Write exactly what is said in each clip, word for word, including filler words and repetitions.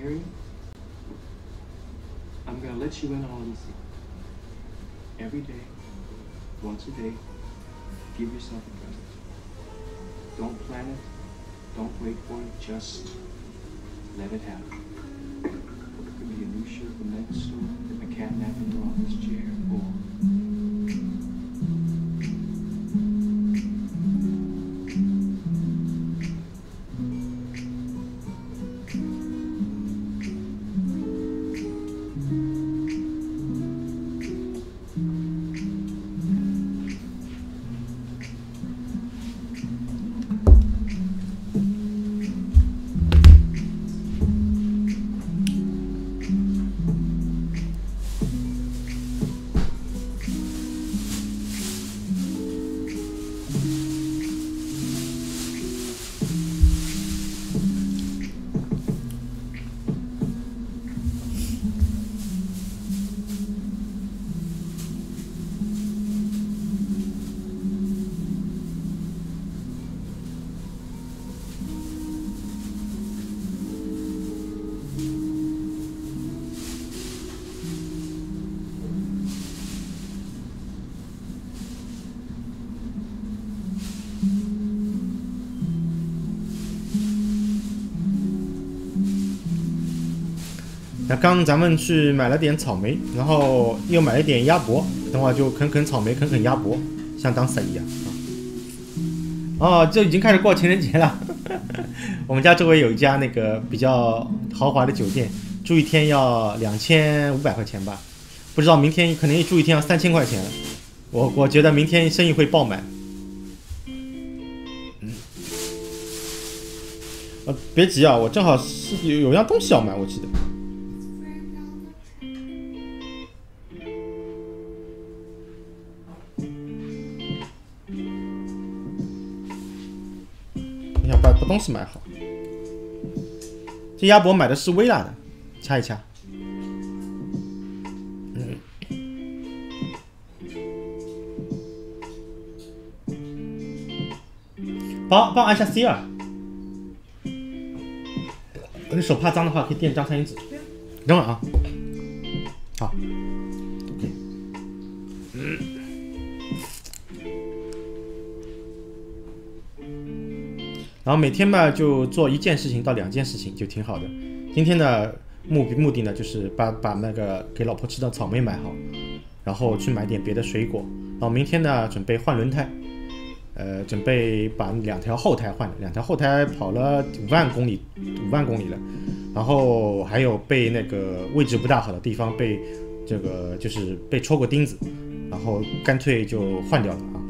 Harry, I'm gonna let you in on a secret. Every day, once a day, give yourself a present. Don't plan it, don't wait for it, just let it happen. It could be a new shirt from the men's store, a cat nap in your office chair, or 那刚咱们去买了点草莓，然后又买了点鸭脖，等会儿就啃啃草莓，啃啃鸭脖，像当赛一样啊。哦，这已经开始过情人节了。我们家周围有一家那个比较豪华的酒店，住一天要两千五百块钱吧，不知道明天可能住一天要三千块钱了。我我觉得明天生意会爆满。嗯，呃，别急啊，我正好是有有样东西要买，我记得。把把东西买好。这鸭脖买的是微辣的，掐一掐。嗯。帮帮按下 C 二。你手怕脏的话，可以垫张餐巾纸。等会儿啊。好。OK。嗯。然后每天吧就做一件事情到两件事情就挺好的。今天的目目的呢就是把把那个给老婆吃的草莓买好，然后去买点别的水果。然后明天呢准备换轮胎，呃，准备把两条后胎换了，两条后胎跑了五万公里，五万公里了。然后还有被那个位置不大好的地方被这个就是被戳过钉子，然后干脆就换掉了啊。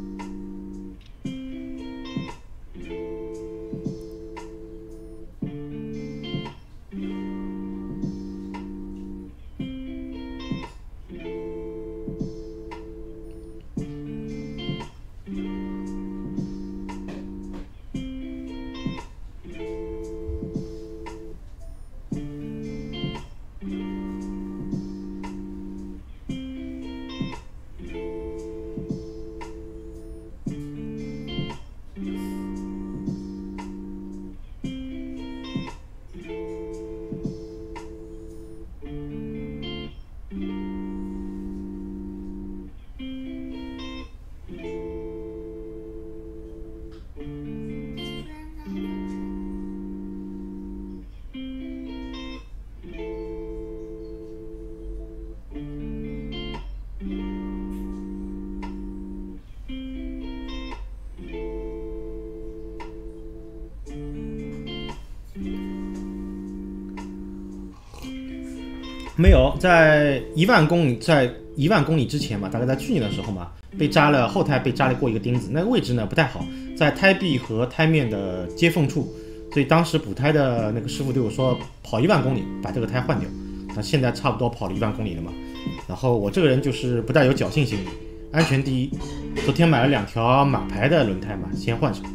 没有，在一万公里，在一万公里之前嘛，大概在去年的时候嘛，被扎了后胎被扎了过一个钉子，那个位置呢不太好，在胎壁和胎面的接缝处，所以当时补胎的那个师傅对我说，跑一万公里把这个胎换掉。那现在差不多跑了一万公里了嘛，然后我这个人就是不带有侥幸心理，安全第一。昨天买了两条马牌的轮胎嘛，先换上。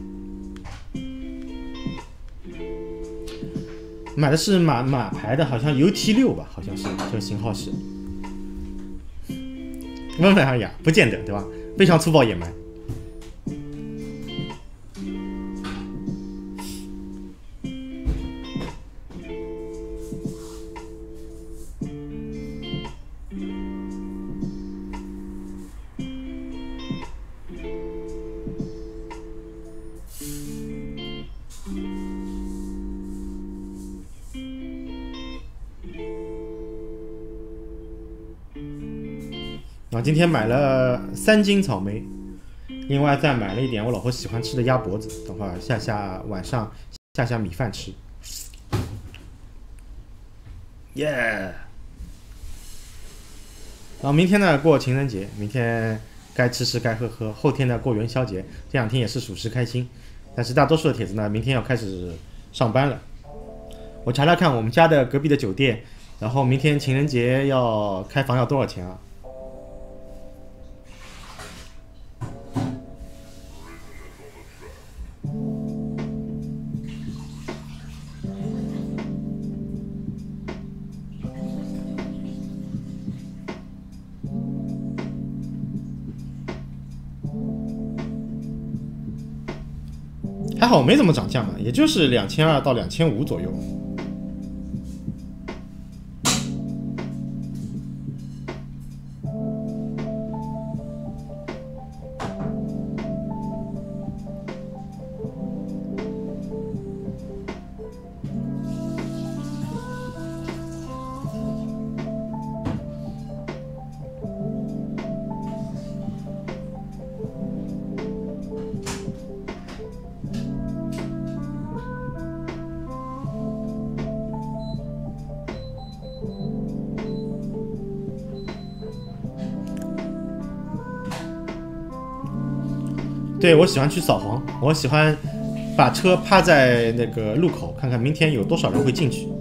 买的是马马牌的，好像 U T 六吧，好像是这个型号是。问问而已，不见得，对吧？非常粗暴野蛮。 然后今天买了三斤草莓，另外再买了一点我老婆喜欢吃的鸭脖子，等会儿下下晚上下下米饭吃。耶、yeah ！然后明天呢过情人节，明天该吃吃该喝喝，后天呢过元宵节，这两天也是属实开心。但是大多数的帖子呢，明天要开始上班了。我查查看我们家的隔壁的酒店，然后明天情人节要开房要多少钱啊？还好没怎么涨价嘛，也就是两千二到两千五左右。对，我喜欢去扫黄，我喜欢把车趴在那个路口，看看明天有多少人会进去。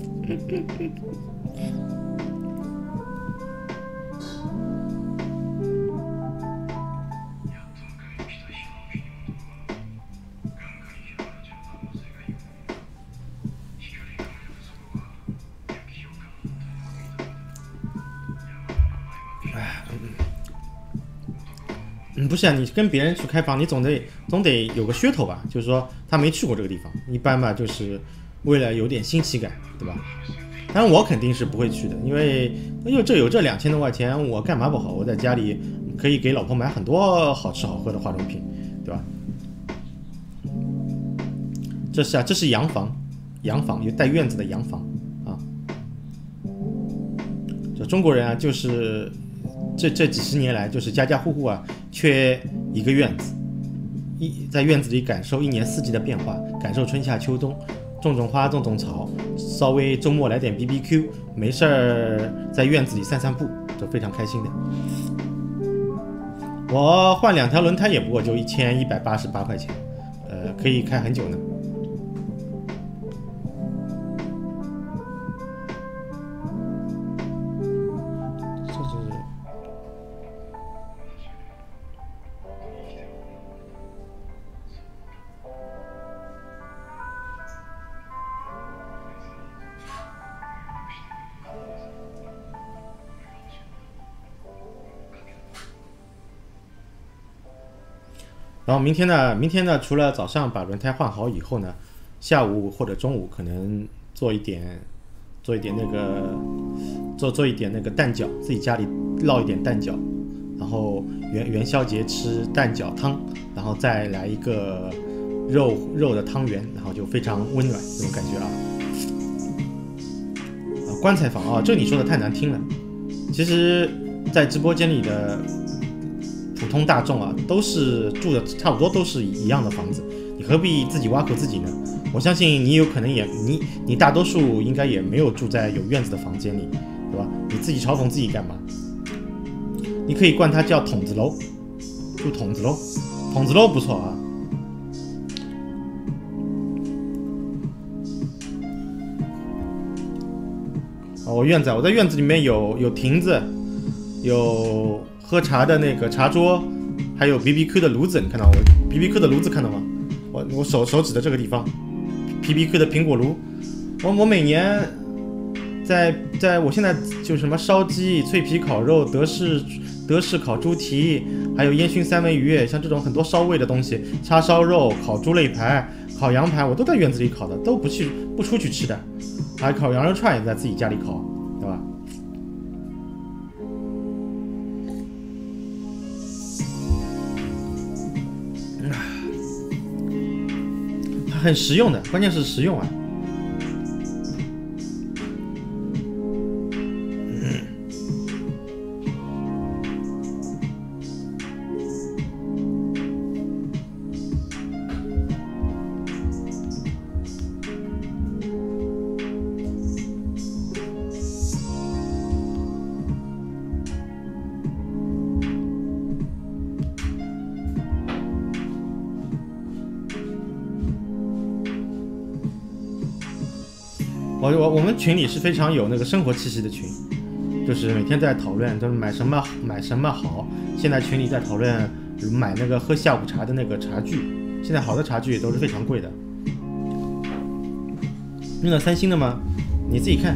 嗯，不是啊，你跟别人去开房，你总得总得有个噱头吧？就是说他没去过这个地方，一般嘛，就是为了有点新奇感，对吧？当然我肯定是不会去的，因为因为这有这两千多块钱，我干嘛不好？我在家里可以给老婆买很多好吃好喝的化妆品，对吧？这是啊，这是洋房，洋房有带院子的洋房啊。这中国人啊，就是这这几十年来，就是家家户户啊，缺一个院子，一在院子里感受一年四季的变化，感受春夏秋冬，种种花，种种草，稍微周末来点 B B Q， 没事儿在院子里散散步，就非常开心的。我换两条轮胎也不过就一千一百八十八块钱，呃，可以开很久呢。然后明天呢，明天呢，除了早上把轮胎换好以后呢，下午或者中午可能做一点，做一点那个，做做一点那个蛋饺，自己家里烙一点蛋饺，然后元元宵节吃蛋饺汤，然后再来一个肉肉的汤圆，然后就非常温暖这种感觉啊。啊，棺材房啊，这你说的太难听了。其实，在直播间里的普通大众啊，都是住的差不多都是一样的房子，你何必自己挖苦自己呢？我相信你有可能也你你大多数应该也没有住在有院子的房间里，对吧？你自己嘲讽自己干嘛？你可以管它叫筒子楼，住筒子楼，筒子楼不错啊。哦，我院子，我在院子里面有有亭子，有喝茶的那个茶桌，还有 B B Q 的炉子，你看到我 B B Q 的炉子看到吗？我我手手指的这个地方 ，B B Q 的苹果炉，我我每年在在我现在就什么烧鸡、脆皮烤肉、德式德式烤猪蹄，还有烟熏三文鱼，像这种很多烧味的东西，叉烧肉、烤猪肋排、烤羊排，我都在院子里烤的，都不去不出去吃的，还烤羊肉串也在自己家里烤，对吧？很实用的，关键是实用啊。嗯， 我我我们群里是非常有那个生活气息的群，就是每天在讨论都是买什么买什么好。现在群里在讨论买那个喝下午茶的那个茶具，现在好的茶具也都是非常贵的。用的三星的吗？你自己看。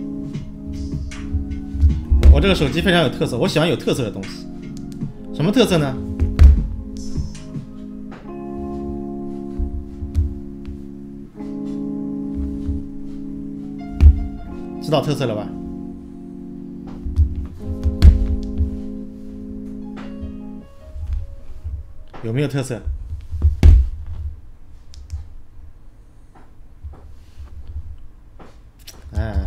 我这个手机非常有特色，我喜欢有特色的东西。什么特色呢？知道特色了吧？有没有特色？哎，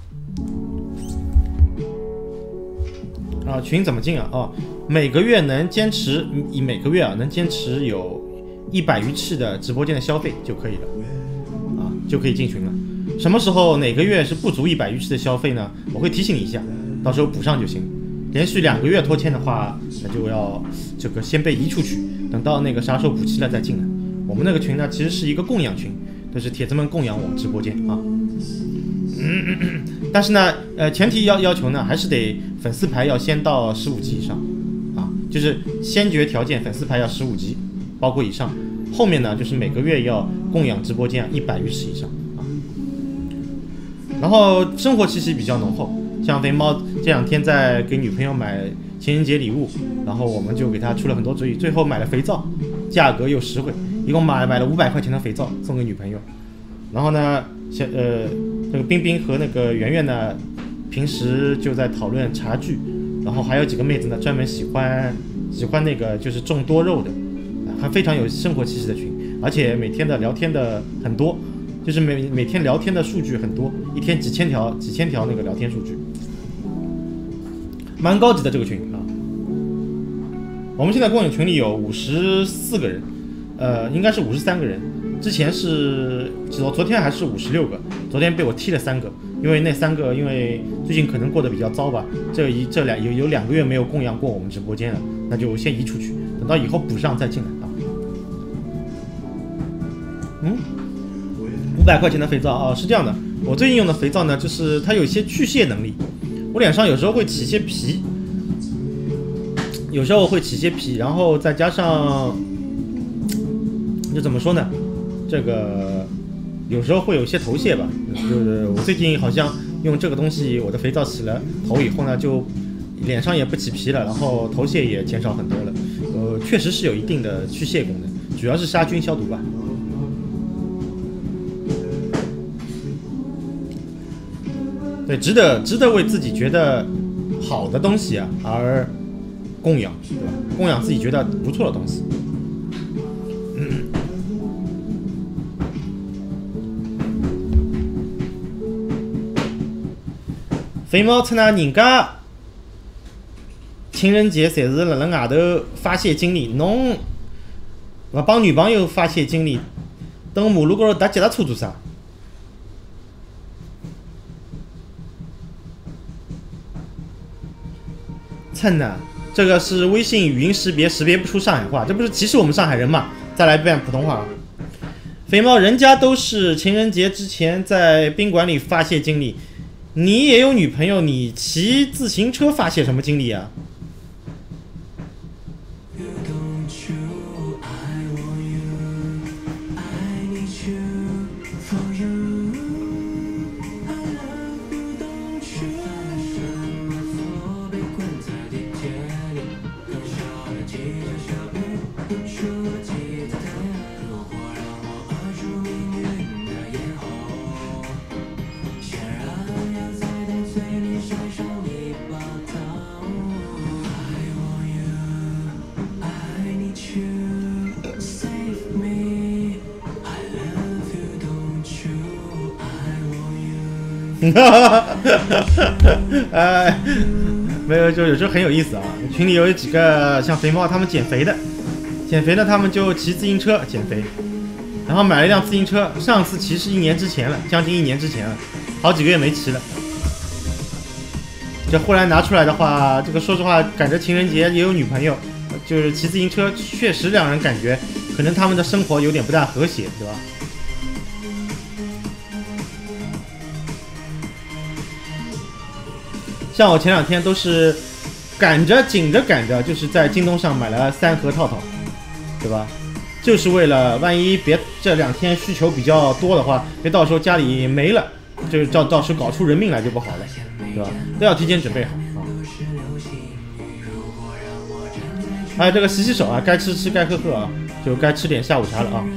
啊，群怎么进啊？哦，每个月能坚持，以每个月啊能坚持有一百余次的直播间的消费就可以了，啊，就可以进群了。什么时候哪个月是不足一百余次的消费呢？我会提醒你一下，到时候补上就行。连续两个月拖欠的话，那就要这个先被移出去，等到那个啥时候补齐了再进来。我们那个群呢，其实是一个供养群，都是铁子们供养我们直播间啊。嗯嗯嗯，但是呢，呃，前提要要求呢，还是得粉丝牌要先到十五级以上啊，就是先决条件，粉丝牌要十五级，包括以上。后面呢，就是每个月要供养直播间一百余次以上。然后生活气息比较浓厚，像肥猫这两天在给女朋友买情人节礼物，然后我们就给他出了很多主意，最后买了肥皂，价格又实惠，一共买买了五百块钱的肥皂送给女朋友。然后呢，像呃这个冰冰和那个圆圆呢，平时就在讨论茶具，然后还有几个妹子呢专门喜欢喜欢那个就是种多肉的，还非常有生活气息的群，而且每天的聊天的很多。就是每每天聊天的数据很多，一天几千条几千条那个聊天数据，蛮高级的这个群啊。我们现在共有群里有五十四个人，呃，应该是五十三个人。之前是昨昨天还是五十六个，昨天被我踢了三个，因为那三个因为最近可能过得比较糟吧，这一这两有有两个月没有供养过我们直播间了，那就先移出去，等到以后补上再进来啊。嗯。五百块钱的肥皂啊，是这样的，我最近用的肥皂呢，就是它有一些去屑能力，我脸上有时候会起一些皮，有时候会起一些皮，然后再加上，就怎么说呢，这个有时候会有一些头屑吧，就是我最近好像用这个东西，我的肥皂洗了头以后呢，就脸上也不起皮了，然后头屑也减少很多了，呃，确实是有一定的去屑功能，主要是杀菌消毒吧。对，值得值得为自己觉得好的东西啊而供养，对吧？供养自己觉得不错的东西。嗯、肥猫趁那人家情人节侪是辣辣外头发泄精力，侬勿帮女朋友发泄精力，等马路高头踏脚踏车做啥？蹭呢？这个是微信语音识别识别不出上海话，这不是歧视我们上海人吗？再来遍普通话。肥猫，人家都是情人节之前在宾馆里发泄精力，你也有女朋友，你骑自行车发泄什么精力啊？哎，没有，就有时候很有意思啊。群里有几个像肥猫他们减肥的，减肥的他们就骑自行车减肥，然后买了一辆自行车，上次骑是一年之前了，将近一年之前了，好几个月没骑了。这忽然拿出来的话，这个说实话，赶着情人节也有女朋友，就是骑自行车，确实让人感觉可能他们的生活有点不大和谐，对吧？ 像我前两天都是赶着紧着赶着，就是在京东上买了三盒套套，对吧？就是为了万一别这两天需求比较多的话，别到时候家里没了，就是到到时候搞出人命来就不好了，对吧？都要提前准备好啊。还有这个洗洗手啊，该吃吃该喝喝啊，就该吃点下午茶了啊。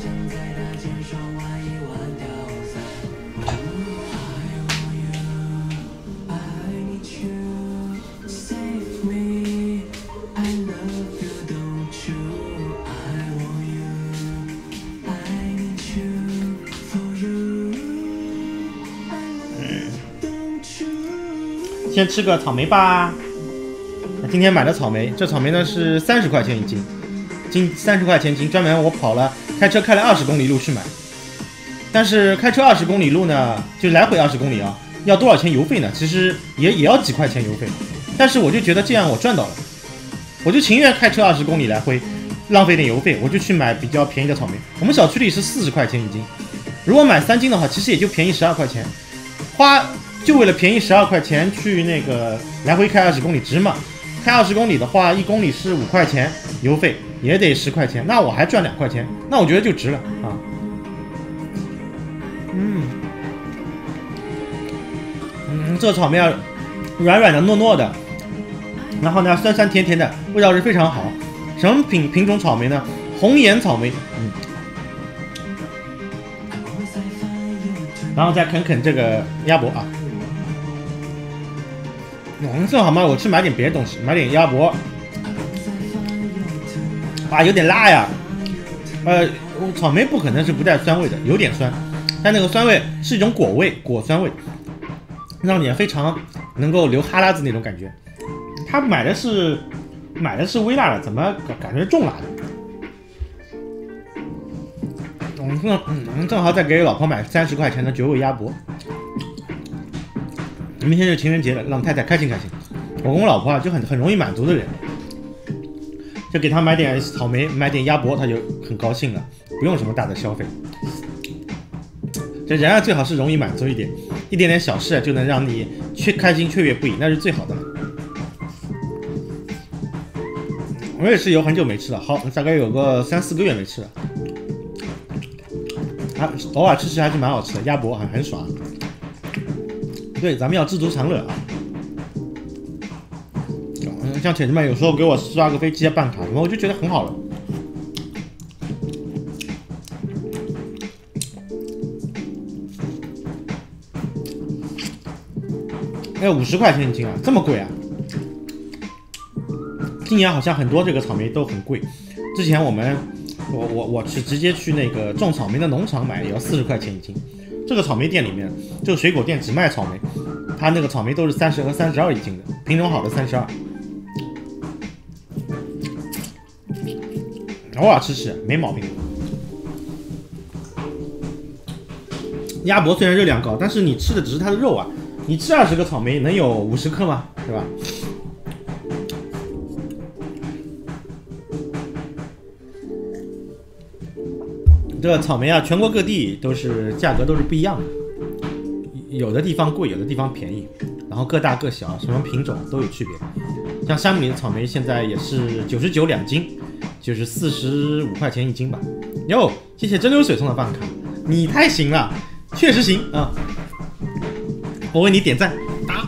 先吃个草莓吧。今天买的草莓，这草莓呢是三十块钱一斤，斤三十块钱一斤，专门我跑了开车开了二十公里路去买。但是开车二十公里路呢，就来回二十公里啊，要多少钱油费呢？其实也也要几块钱油费。但是我就觉得这样我赚到了，我就情愿开车二十公里来回，浪费点油费，我就去买比较便宜的草莓。我们小区里是四十块钱一斤，如果买三斤的话，其实也就便宜十二块钱，花。就为了便宜十二块钱去那个来回开二十公里值嘛？开二十公里的话，一公里是五块钱，油费也得十块钱，那我还赚两块钱，那我觉得就值了啊。嗯嗯，这草莓啊，软软的、糯糯的，然后呢，酸酸甜甜的，味道是非常好。什么品品种草莓呢？红颜草莓，嗯。然后再啃啃这个鸭脖啊。嗯，正好嘛，我去买点别的东西，买点鸭脖。啊，有点辣呀。呃，草莓不可能是不带酸味的，有点酸，但那个酸味是一种果味，果酸味，让你非常能够流哈喇子那种感觉。他买的是买的是微辣的，怎么感觉重辣的？我们正嗯正好再给老婆买三十块钱的九尾鸭脖。明天就情人节了，让太太开心开心。我跟我老婆啊就很很容易满足的人，就给她买点草莓，买点鸭脖，她就很高兴了，不用什么大的消费。这人啊最好是容易满足一点，一点点小事就能让你却开心雀跃不已，那是最好的了。我也是有很久没吃了，好大概有个三四个月没吃了。啊，偶尔吃吃还是蛮好吃的，鸭脖很很爽。对，咱们要知足常乐啊。嗯，像铁子们有时候给我刷个飞机啊、办卡什么，我就觉得很好了。哎，五十块钱一斤啊，这么贵啊！今年好像很多这个草莓都很贵。之前我们，我我我是直接去那个种草莓的农场买，也要四十块钱一斤。这个草莓店里面，这个水果店只卖草莓，它那个草莓都是三十和三十二一斤的，品种好的三十二。偶尔吃吃没毛病。鸭脖虽然热量高，但是你吃的只是它的肉啊，你吃二十个草莓能有五十克吗？对吧？这个草莓啊，全国各地都是价格都是不一样的，有的地方贵，有的地方便宜，然后各大各小，什么品种都有区别。像山姆里的草莓现在也是九十九两斤，就是四十五块钱一斤吧。哟，谢谢蒸馏水送的饭卡，你太行了，确实行啊！我为你点赞，打。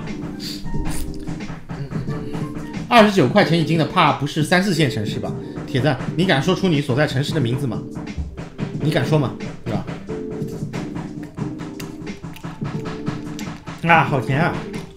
二十九块钱一斤的，怕不是三四线城市吧？铁子，你敢说出你所在城市的名字吗？你敢说吗？对吧？啊，好甜啊！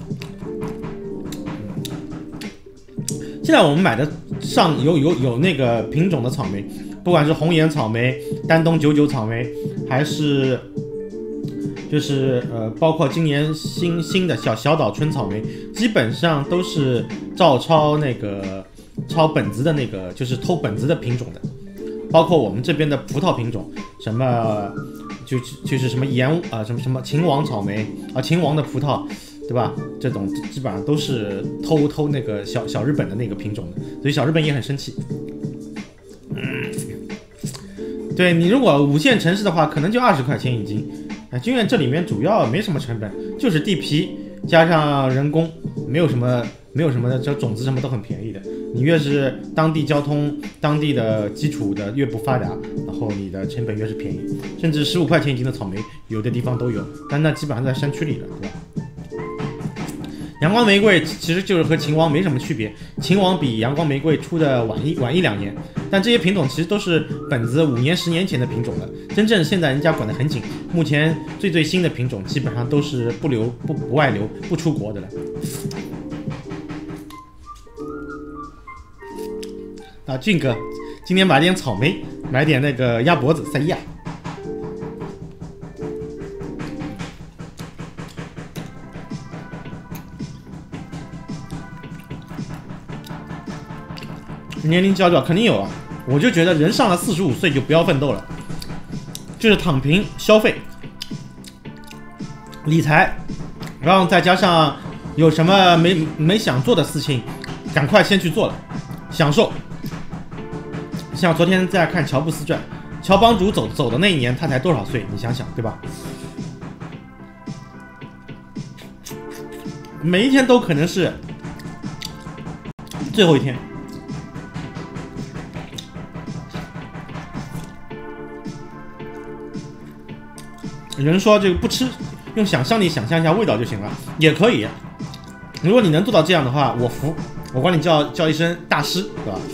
现在我们买的上有有有那个品种的草莓，不管是红颜草莓、丹东九九草莓，还是就是呃，包括今年新新的小小岛春草莓，基本上都是照抄那个抄本子的那个，就是偷本子的品种的。包括我们这边的葡萄品种，什么就就是什么盐啊、呃，什么什么秦王草莓啊，秦王的葡萄，对吧？这种基本上都是偷偷那个小小日本的那个品种的，所以小日本也很生气。嗯，对你如果五线城市的话，可能就二十块钱一斤。啊，因为这里面主要没什么成本，就是地皮加上人工， 没有什么没有什么的，这种子什么都很便宜的。你越是当地交通、当地的基础的越不发达，然后你的成本越是便宜，甚至十五块钱一斤的草莓，有的地方都有，但那基本上在山区里了，对吧？阳光玫瑰其实就是和秦王没什么区别，秦王比阳光玫瑰出的晚一晚一两年，但这些品种其实都是本子五年、十年前的品种了。真正现在人家管得很紧，目前最最新的品种基本上都是不流、不不外流、不出国的了。啊，俊哥，今天买点草莓，买点那个鸭脖子塞亚。年龄焦虑肯定有啊，我就觉得人上了四十五岁就不要奋斗了，就是躺平消费、理财，然后再加上有什么没没想做的事情，赶快先去做了，享受。像昨天在看乔布斯传，乔帮主走走的那一年他才多少岁？你想想，对吧？每一天都可能是最后一天。人说这个不吃，用想象力想象一下味道就行了，也可以。如果你能做到这样的话，我服，我管你叫叫一声大师，对吧？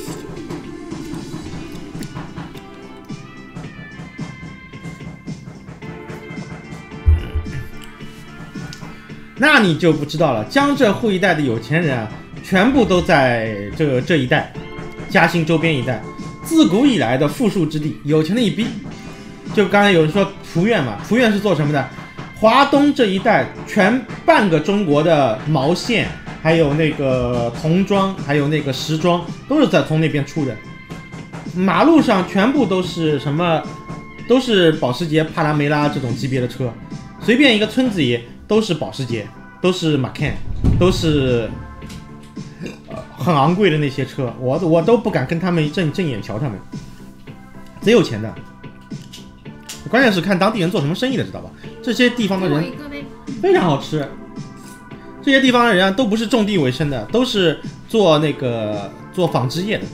那你就不知道了，江浙沪一带的有钱人啊，全部都在这个这一带，嘉兴周边一带，自古以来的富庶之地，有钱的一逼。就刚才有人说濮院嘛，濮院是做什么的？华东这一带全半个中国的毛线，还有那个童装，还有那个时装，都是在从那边出的。马路上全部都是什么？都是保时捷、帕拉梅拉这种级别的车，随便一个村子里都是保时捷，都是马 can， 都是、呃、很昂贵的那些车，我我都不敢跟他们正正眼瞧他们，贼有钱的。关键是看当地人做什么生意的，知道吧？这些地方的人非常好吃。这些地方的人啊，都不是种地为生的，都是做那个做纺织业的。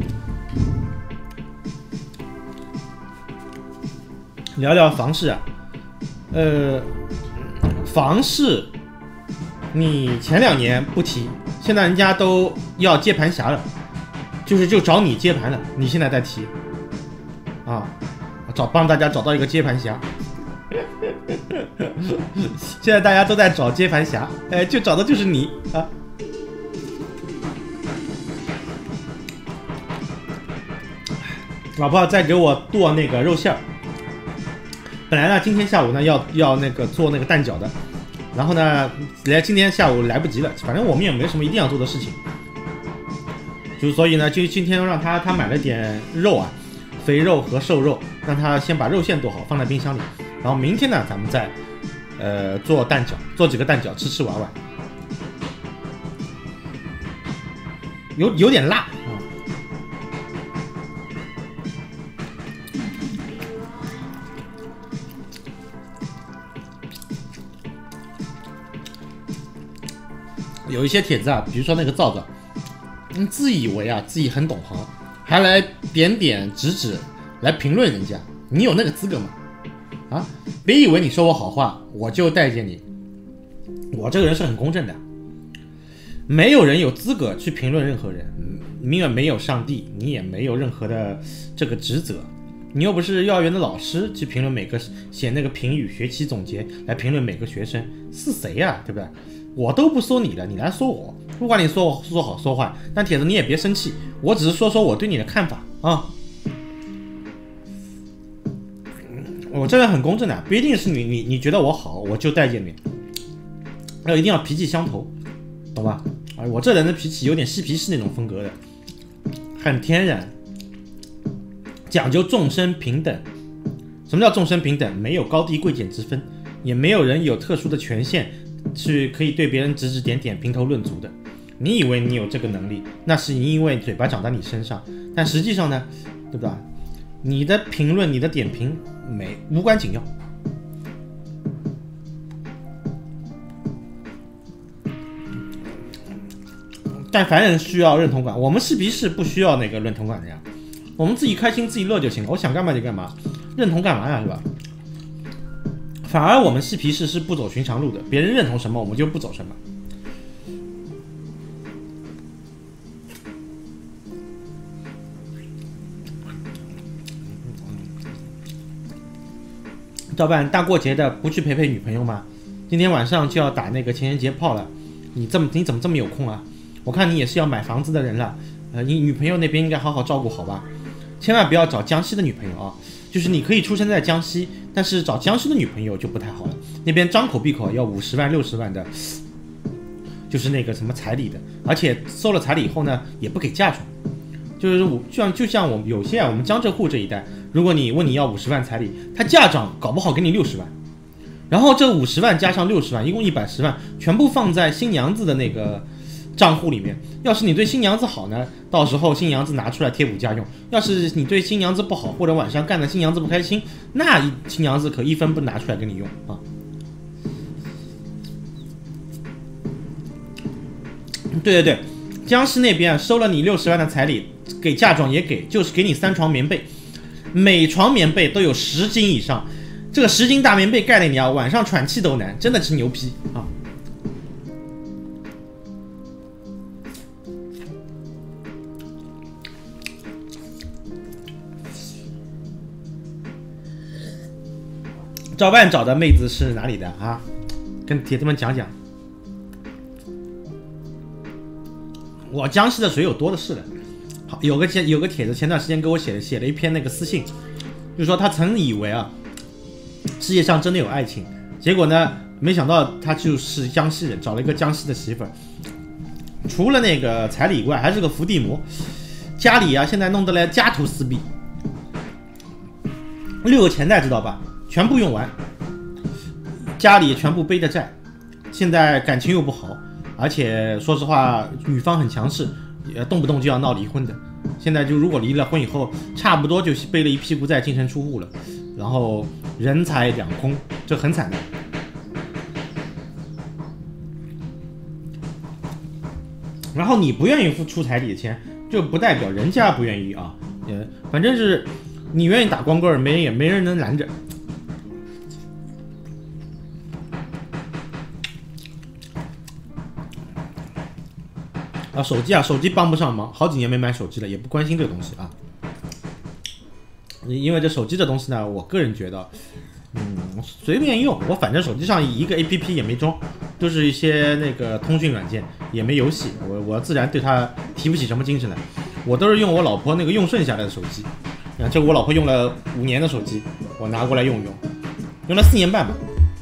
聊聊房市啊，呃，房市，你前两年不提，现在人家都要接盘侠了，就是就找你接盘了，你现在在提，啊。找帮大家找到一个接盘侠，现在大家都在找接盘侠，哎，就找的就是你啊！老婆再给我剁那个肉馅儿。本来呢，今天下午呢要要那个做那个蛋饺的，然后呢，来今天下午来不及了，反正我们也没什么一定要做的事情，就所以呢，就今天让他他买了点肉啊。肥肉和瘦肉，让他先把肉馅剁好，放在冰箱里。然后明天呢，咱们再呃做蛋饺，做几个蛋饺吃吃玩玩。有有点辣啊、嗯。有一些帖子啊，比如说那个皂皂，嗯，自以为啊自己很懂行。还来点点指指来评论人家，你有那个资格吗？啊，别以为你说我好话我就待见你，我这个人是很公正的，没有人有资格去评论任何人，你也没有上帝，你也没有任何的这个职责，你又不是幼儿园的老师去评论每个写那个评语学期总结来评论每个学生，是谁呀、啊？对不对？我都不说你了，你来说我，不管你说我说好说坏，但帖子你也别生气，我只是说说我对你的看法啊。我这人很公正的，不一定是你你你觉得我好，我就待见你，要一定要脾气相投，懂吧？啊，我这人的脾气有点嬉皮士那种风格的，很天然，讲究众生平等。什么叫众生平等？没有高低贵贱之分，也没有人有特殊的权限。去可以对别人指指点点、评头论足的，你以为你有这个能力，那是因为嘴巴长在你身上，但实际上呢，对吧？你的评论、你的点评没无关紧要。 但凡人需要认同感，我们嬉皮士不需要那个认同感的呀，我们自己开心自己乐就行了，我想干嘛就干嘛，认同干嘛呀，是吧？反而我们嬉皮士是不走寻常路的，别人认同什么我们就不走什么。赵办大过节的不去陪陪女朋友吗？今天晚上就要打那个情人节炮了，你这么你怎么这么有空啊？我看你也是要买房子的人了，呃，你女朋友那边应该好好照顾好吧？千万不要找江西的女朋友啊，就是你可以出生在江西，但是找江西的女朋友就不太好了，那边张口闭口要五十万六十万的，就是那个什么彩礼的，而且收了彩礼以后呢，也不给嫁妆，就是我就像就像我们有些啊，我们江浙沪这一带。如果你问你要五十万彩礼，他嫁妆搞不好给你六十万，然后这五十万加上六十万，一共一百十万，全部放在新娘子的那个账户里面。要是你对新娘子好呢，到时候新娘子拿出来贴补家用；要是你对新娘子不好，或者晚上干的新娘子不开心，那新娘子可一分不拿出来给你用啊。对对对，江西那边收了你六十万的彩礼，给嫁妆也给，就是给你三床棉被。每床棉被都有十斤以上，这个十斤大棉被盖了你啊，晚上喘气都难，真的是牛逼啊！赵万找的妹子是哪里的啊？跟铁子们讲讲。我江西的水有多的是的。好，有个前有个帖子，前段时间给我写了写了一篇那个私信，就是说他曾以为啊，世界上真的有爱情，结果呢，没想到他就是江西人，找了一个江西的媳妇儿，除了那个彩礼以外，还是个伏地魔，家里啊现在弄得来家徒四壁，六个钱袋知道吧？全部用完，家里全部背着债，现在感情又不好，而且说实话，女方很强势。也动不动就要闹离婚的，现在就如果离了婚以后，差不多就背了一屁股债净身出户了，然后人财两空，这很惨的。然后你不愿意付出彩礼的钱，就不代表人家不愿意啊，呃，反正是你愿意打光棍，没人也没人能拦着。啊，手机啊，手机帮不上忙，好几年没买手机了，也不关心这个东西啊。因为这手机这东西呢，我个人觉得，嗯，随便用，我反正手机上一个 A P P 也没装，都是一些那个通讯软件，也没游戏，我我自然对它提不起什么精神来。我都是用我老婆那个用顺下来的手机，啊，这我老婆用了五年的手机，我拿过来用用，用了四年半吧。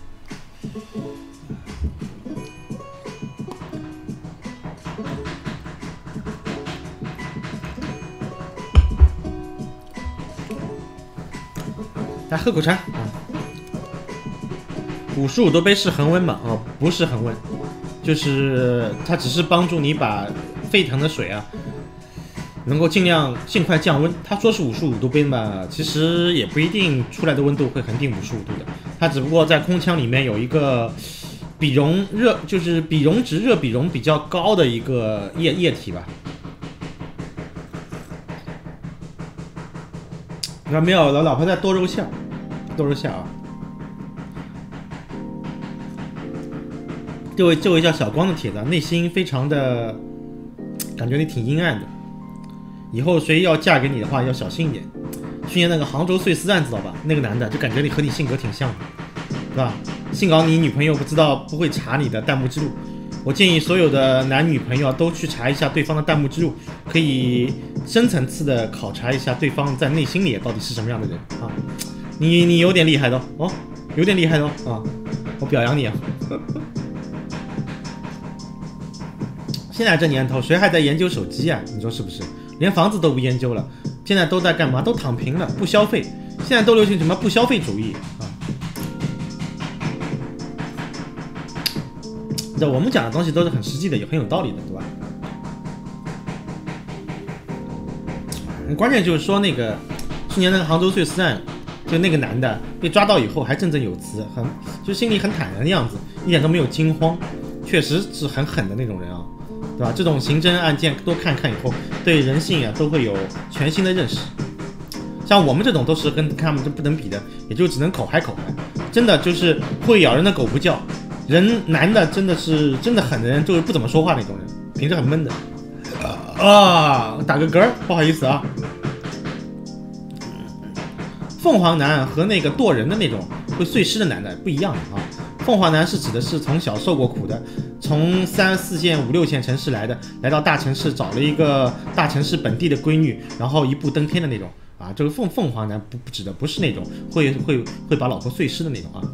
来喝口茶啊！五十五度杯是恒温嘛？哦，不是恒温，就是它只是帮助你把沸腾的水啊，能够尽量尽快降温。他说是五十五度杯嘛，其实也不一定出来的温度会恒定五十五度的，它只不过在空腔里面有一个比容热，就是比容值热比容比较高的一个液液体吧。你看没有，老老婆在剁肉馅，剁肉馅啊！这位这位叫小光的帖子，内心非常的感觉你挺阴暗的，以后谁要嫁给你的话要小心一点。去年那个杭州碎尸案知道吧？那个男的就感觉你和你性格挺像的，是吧？幸好你女朋友不知道不会查你的弹幕记录。我建议所有的男女朋友都去查一下对方的弹幕记录，可以深层次的考察一下对方在内心里到底是什么样的人啊！你你有点厉害的哦，有点厉害的哦啊！我表扬你啊！现在这年头，谁还在研究手机啊？你说是不是？连房子都不研究了，现在都在干嘛？都躺平了，不消费。现在都流行什么不消费主义啊？这我们讲的东西都是很实际的，也很有道理的，对吧？关键就是说那个去年那个杭州碎尸案，就那个男的被抓到以后还振振有词，很就心里很坦然的样子，一点都没有惊慌，确实是很狠的那种人啊。 对吧？这种刑侦案件多看看以后，对人性啊都会有全新的认识。像我们这种都是跟他们不能比的，也就只能口嗨口嗨。真的就是会咬人的狗不叫，人男的真的是真的狠的人就是不怎么说话那种人，平时很闷的。啊，打个嗝，不好意思啊。凤凰男和那个剁人的那种会碎尸的男的不一样的啊。凤凰男是指的是从小受过苦的，从三四线五六线城市来的，来到大城市找了一个大城市本地的闺女，然后一步登天的那种啊。这个凤凤凰男不不指的不是那种会会会把老婆碎尸的那种啊。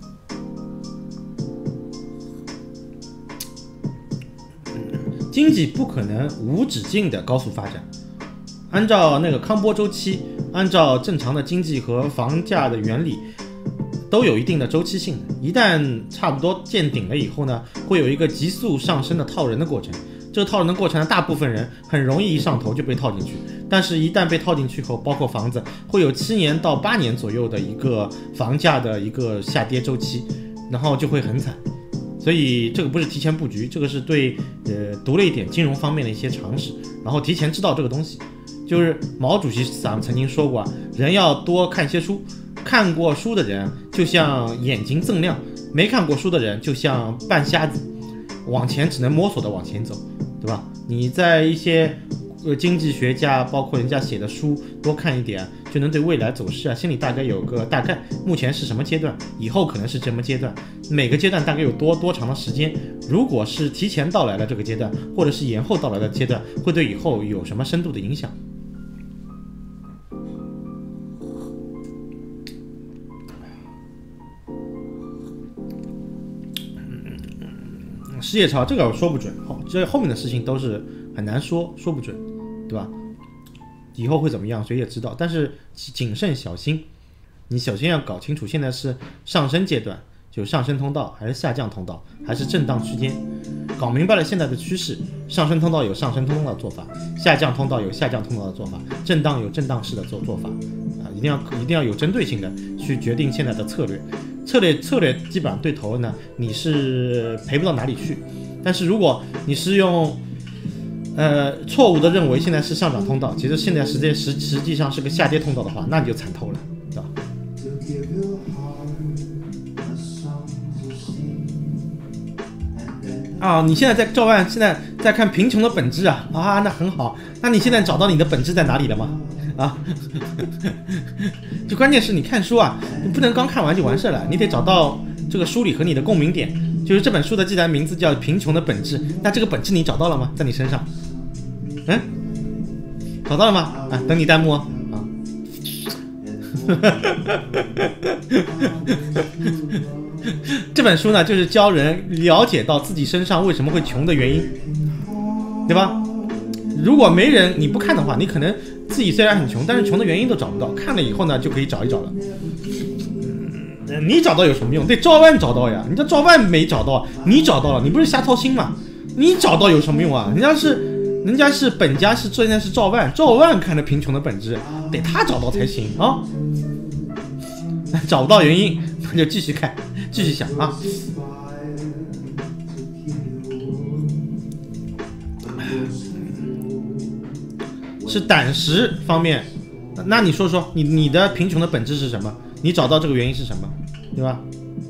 经济不可能无止境的高速发展，按照那个康波周期，按照正常的经济和房价的原理，都有一定的周期性的。一旦差不多见顶了以后呢，会有一个急速上升的套人的过程。这个套人的过程呢，大部分人很容易一上头就被套进去，但是一旦被套进去后，包括房子，会有七年到八年左右的一个房价的一个下跌周期，然后就会很惨。所以这个不是提前布局，这个是对呃读了一点金融方面的一些常识，然后提前知道这个东西。就是毛主席咱们曾经说过啊，人要多看些书，看过书的人就像眼睛锃亮，没看过书的人就像半瞎子，往前只能摸索的往前走，对吧？你在一些呃经济学家包括人家写的书多看一点，就能对未来走势啊心里大概有个大概，目前是什么阶段，以后可能是什么阶段，每个阶段大概有多多长的时间。如果是提前到来的这个阶段，或者是延后到来的阶段，会对以后有什么深度的影响。失业潮这个我说不准，好，这后面的事情都是很难说，说不准，对吧？以后会怎么样，谁也知道。但是谨慎小心，你首先要搞清楚现在是上升阶段，就上升通道，还是下降通道，还是震荡区间。搞明白了现在的趋势，上升通道有上升通道的做法，下降通道有下降通道的做法，震荡有震荡式的做做法，啊，一定要一定要有针对性的去决定现在的策略。策略策略基本上对头呢，你是赔不到哪里去。但是如果你是用呃错误的认为现在是上涨通道，其实现在实际实实际上是个下跌通道的话，那你就惨透了，对吧？啊，你现在在赵万现在在看贫穷的本质啊啊，那很好。那你现在找到你的本质在哪里了吗？啊，就关键是你看书啊，你不能刚看完就完事了，你得找到这个书里和你的共鸣点。就是这本书的既然名字叫《贫穷的本质》，那这个本质你找到了吗？在你身上？嗯，找到了吗？啊，等你弹幕哦。啊，这本书呢，就是教人了解到自己身上为什么会穷的原因，对吧？如果没人你不看的话，你可能自己虽然很穷，但是穷的原因都找不到。看了以后呢，就可以找一找了。嗯、你找到有什么用？得赵万找到呀！你这赵万没找到，你找到了，你不是瞎操心吗？你找到有什么用啊？人家是，人家是本家是现在是赵万，赵万看的贫穷的本质，得他找到才行啊。找不到原因，那就继续看，继续想啊。是胆识方面，那你说说你你的贫穷的本质是什么？你找到这个原因是什么，对吧？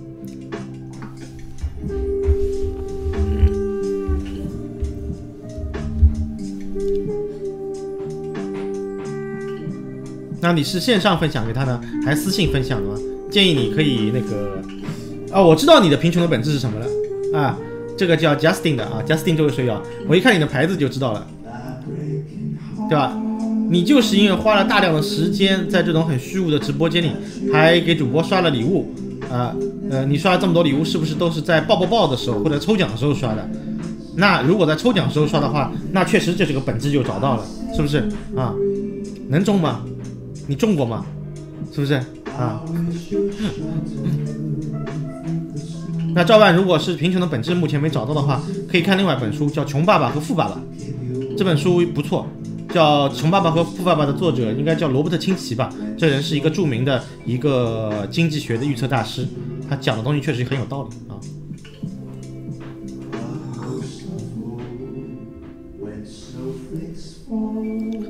那你是线上分享给他呢，还是私信分享的吗？建议你可以那个，啊，我知道你的贫穷的本质是什么了啊，这个叫 Justin 的啊 ，Justin 这位水友，我一看你的牌子就知道了。对吧？你就是因为花了大量的时间在这种很虚无的直播间里，还给主播刷了礼物啊、呃，呃，你刷了这么多礼物，是不是都是在爆爆爆的时候或者抽奖的时候刷的？那如果在抽奖的时候刷的话，那确实这是个本质就找到了，是不是啊？能中吗？你中过吗？是不是啊？那赵万如果是贫穷的本质目前没找到的话，可以看另外一本书，叫《穷爸爸和富爸爸》，这本书不错。叫《穷爸爸和富爸爸》的作者应该叫罗伯特清崎吧，这人是一个著名的一个经济学的预测大师，他讲的东西确实很有道理啊。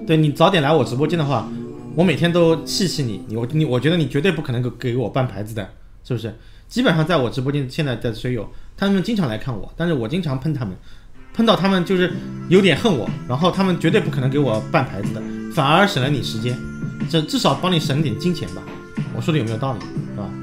对你早点来我直播间的话，我每天都气气你，你我你我觉得你绝对不可能给给我办牌子的，是不是？基本上在我直播间现在的水友，他们经常来看我，但是我经常喷他们，喷到他们就是有点恨我，然后他们绝对不可能给我办牌子的，反而省了你时间，这至少帮你省点金钱吧。我说的有没有道理，是吧？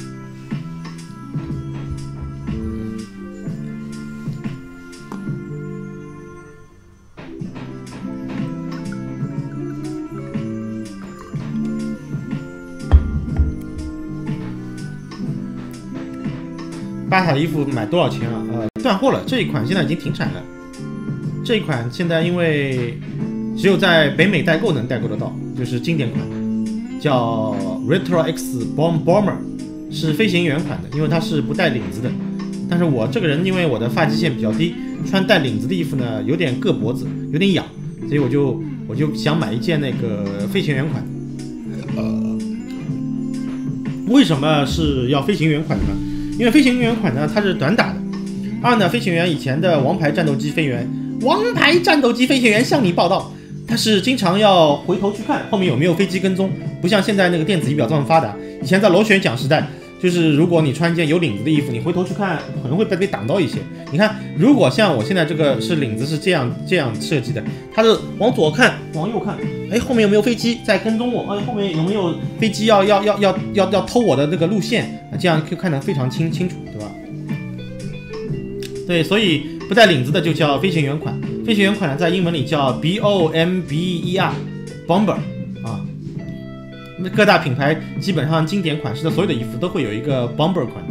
巴塔的衣服买多少钱啊？呃，断货了，这一款现在已经停产了。这一款现在因为只有在北美代购能代购得到，就是经典款，叫 Retro X Bomb Bomber， 是飞行员款的，因为它是不带领子的。但是我这个人因为我的发际线比较低，穿带领子的衣服呢有点硌脖子，有点痒，所以我就我就想买一件那个飞行员款。呃，为什么是要飞行员款呢？因为飞行员款呢，它是短打的。二呢，飞行员以前的王牌战斗机飞员，王牌战斗机飞行员向你报道，它是经常要回头去看后面有没有飞机跟踪，不像现在那个电子仪表这么发达。以前在螺旋桨时代，就是如果你穿一件有领子的衣服，你回头去看可能会被被挡到一些。你看，如果像我现在这个是领子是这样这样设计的，它是往左看，往右看，哎，后面有没有飞机在跟踪我？哎，后面有没有飞机要要要要要要偷我的那个路线？这样可以看得非常清清楚，对吧？对，所以不带领子的就叫飞行员款。飞行员款呢，在英文里叫 B O M B E R Bomber 啊。各大品牌基本上经典款式的所有的衣服都会有一个 Bomber 款。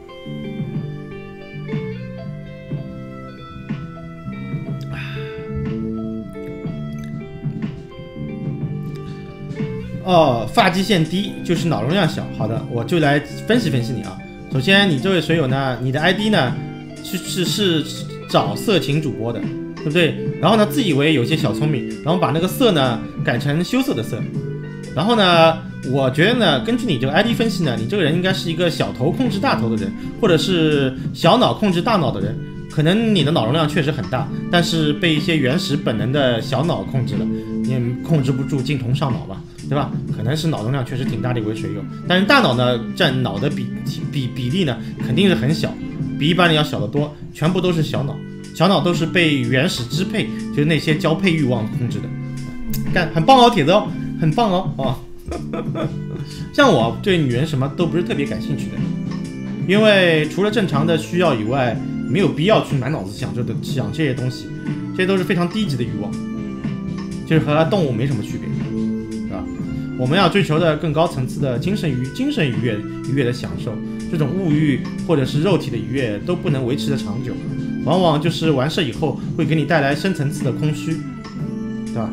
哦，发际线低就是脑容量小。好的，我就来分析分析你啊。首先，你这位水友呢，你的 I D 呢是是是找色情主播的，对不对？然后呢，自以为有些小聪明，然后把那个色呢改成羞涩的色。然后呢，我觉得呢，根据你这个 I D 分析呢，你这个人应该是一个小头控制大头的人，或者是小脑控制大脑的人。可能你的脑容量确实很大，但是被一些原始本能的小脑控制了，你也控制不住精虫上脑吧，对吧？可能是脑容量确实挺大的一位水友，但是大脑呢占脑的比比比例呢肯定是很小，比一般人要小得多，全部都是小脑，小脑都是被原始支配，就是那些交配欲望控制的。干，很棒哦，铁子哦，很棒哦，哦。像我对女人什么都不是特别感兴趣的，因为除了正常的需要以外，没有必要去满脑子想这的想这些东西，这些都是非常低级的欲望，就是和动物没什么区别，对吧？我们要追求的更高层次的精神愉精神愉悦愉悦的享受，这种物欲或者是肉体的愉悦都不能维持的长久，往往就是完事以后会给你带来深层次的空虚，对吧？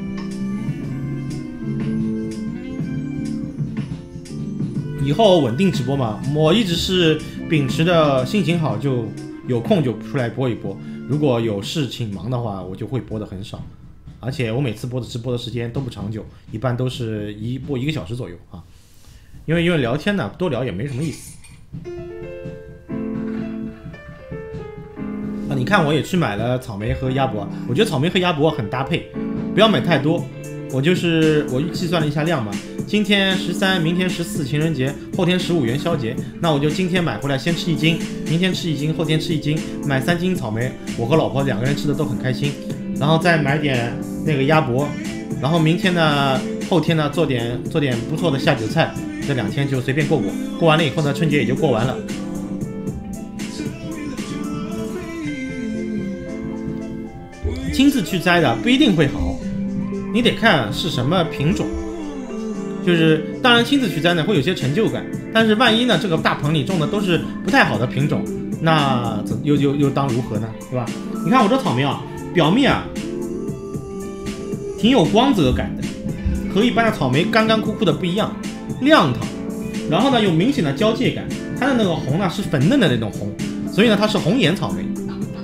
以后稳定直播嘛，我一直是秉持的心情好就有空就出来播一播，如果有事情忙的话，我就会播的很少，而且我每次播的直播的时间都不长久，一般都是一播一个小时左右啊，因为因为聊天呢多聊也没什么意思。啊，你看我也去买了草莓和鸭脖，我觉得草莓和鸭脖很搭配，不要买太多。我就是我计算了一下量嘛，今天十三，明天十四情人节，后天十五元宵节，那我就今天买回来先吃一斤，明天吃一斤，后天吃一斤，买三斤草莓，我和老婆两个人吃的都很开心，然后再买点那个鸭脖，然后明天呢，后天呢做点做点不错的下酒菜，这两天就随便过过，过完了以后呢，春节也就过完了。亲自去摘的不一定会好，你得看是什么品种，就是当然亲自去摘呢会有些成就感，但是万一呢这个大棚里种的都是不太好的品种，那又又又当如何呢，对吧？你看我这草莓啊，表面啊挺有光泽感的，和一般的草莓干干枯枯的不一样，亮堂，然后呢有明显的交界感，它的那个红呢是粉嫩的那种红，所以呢它是红眼草莓。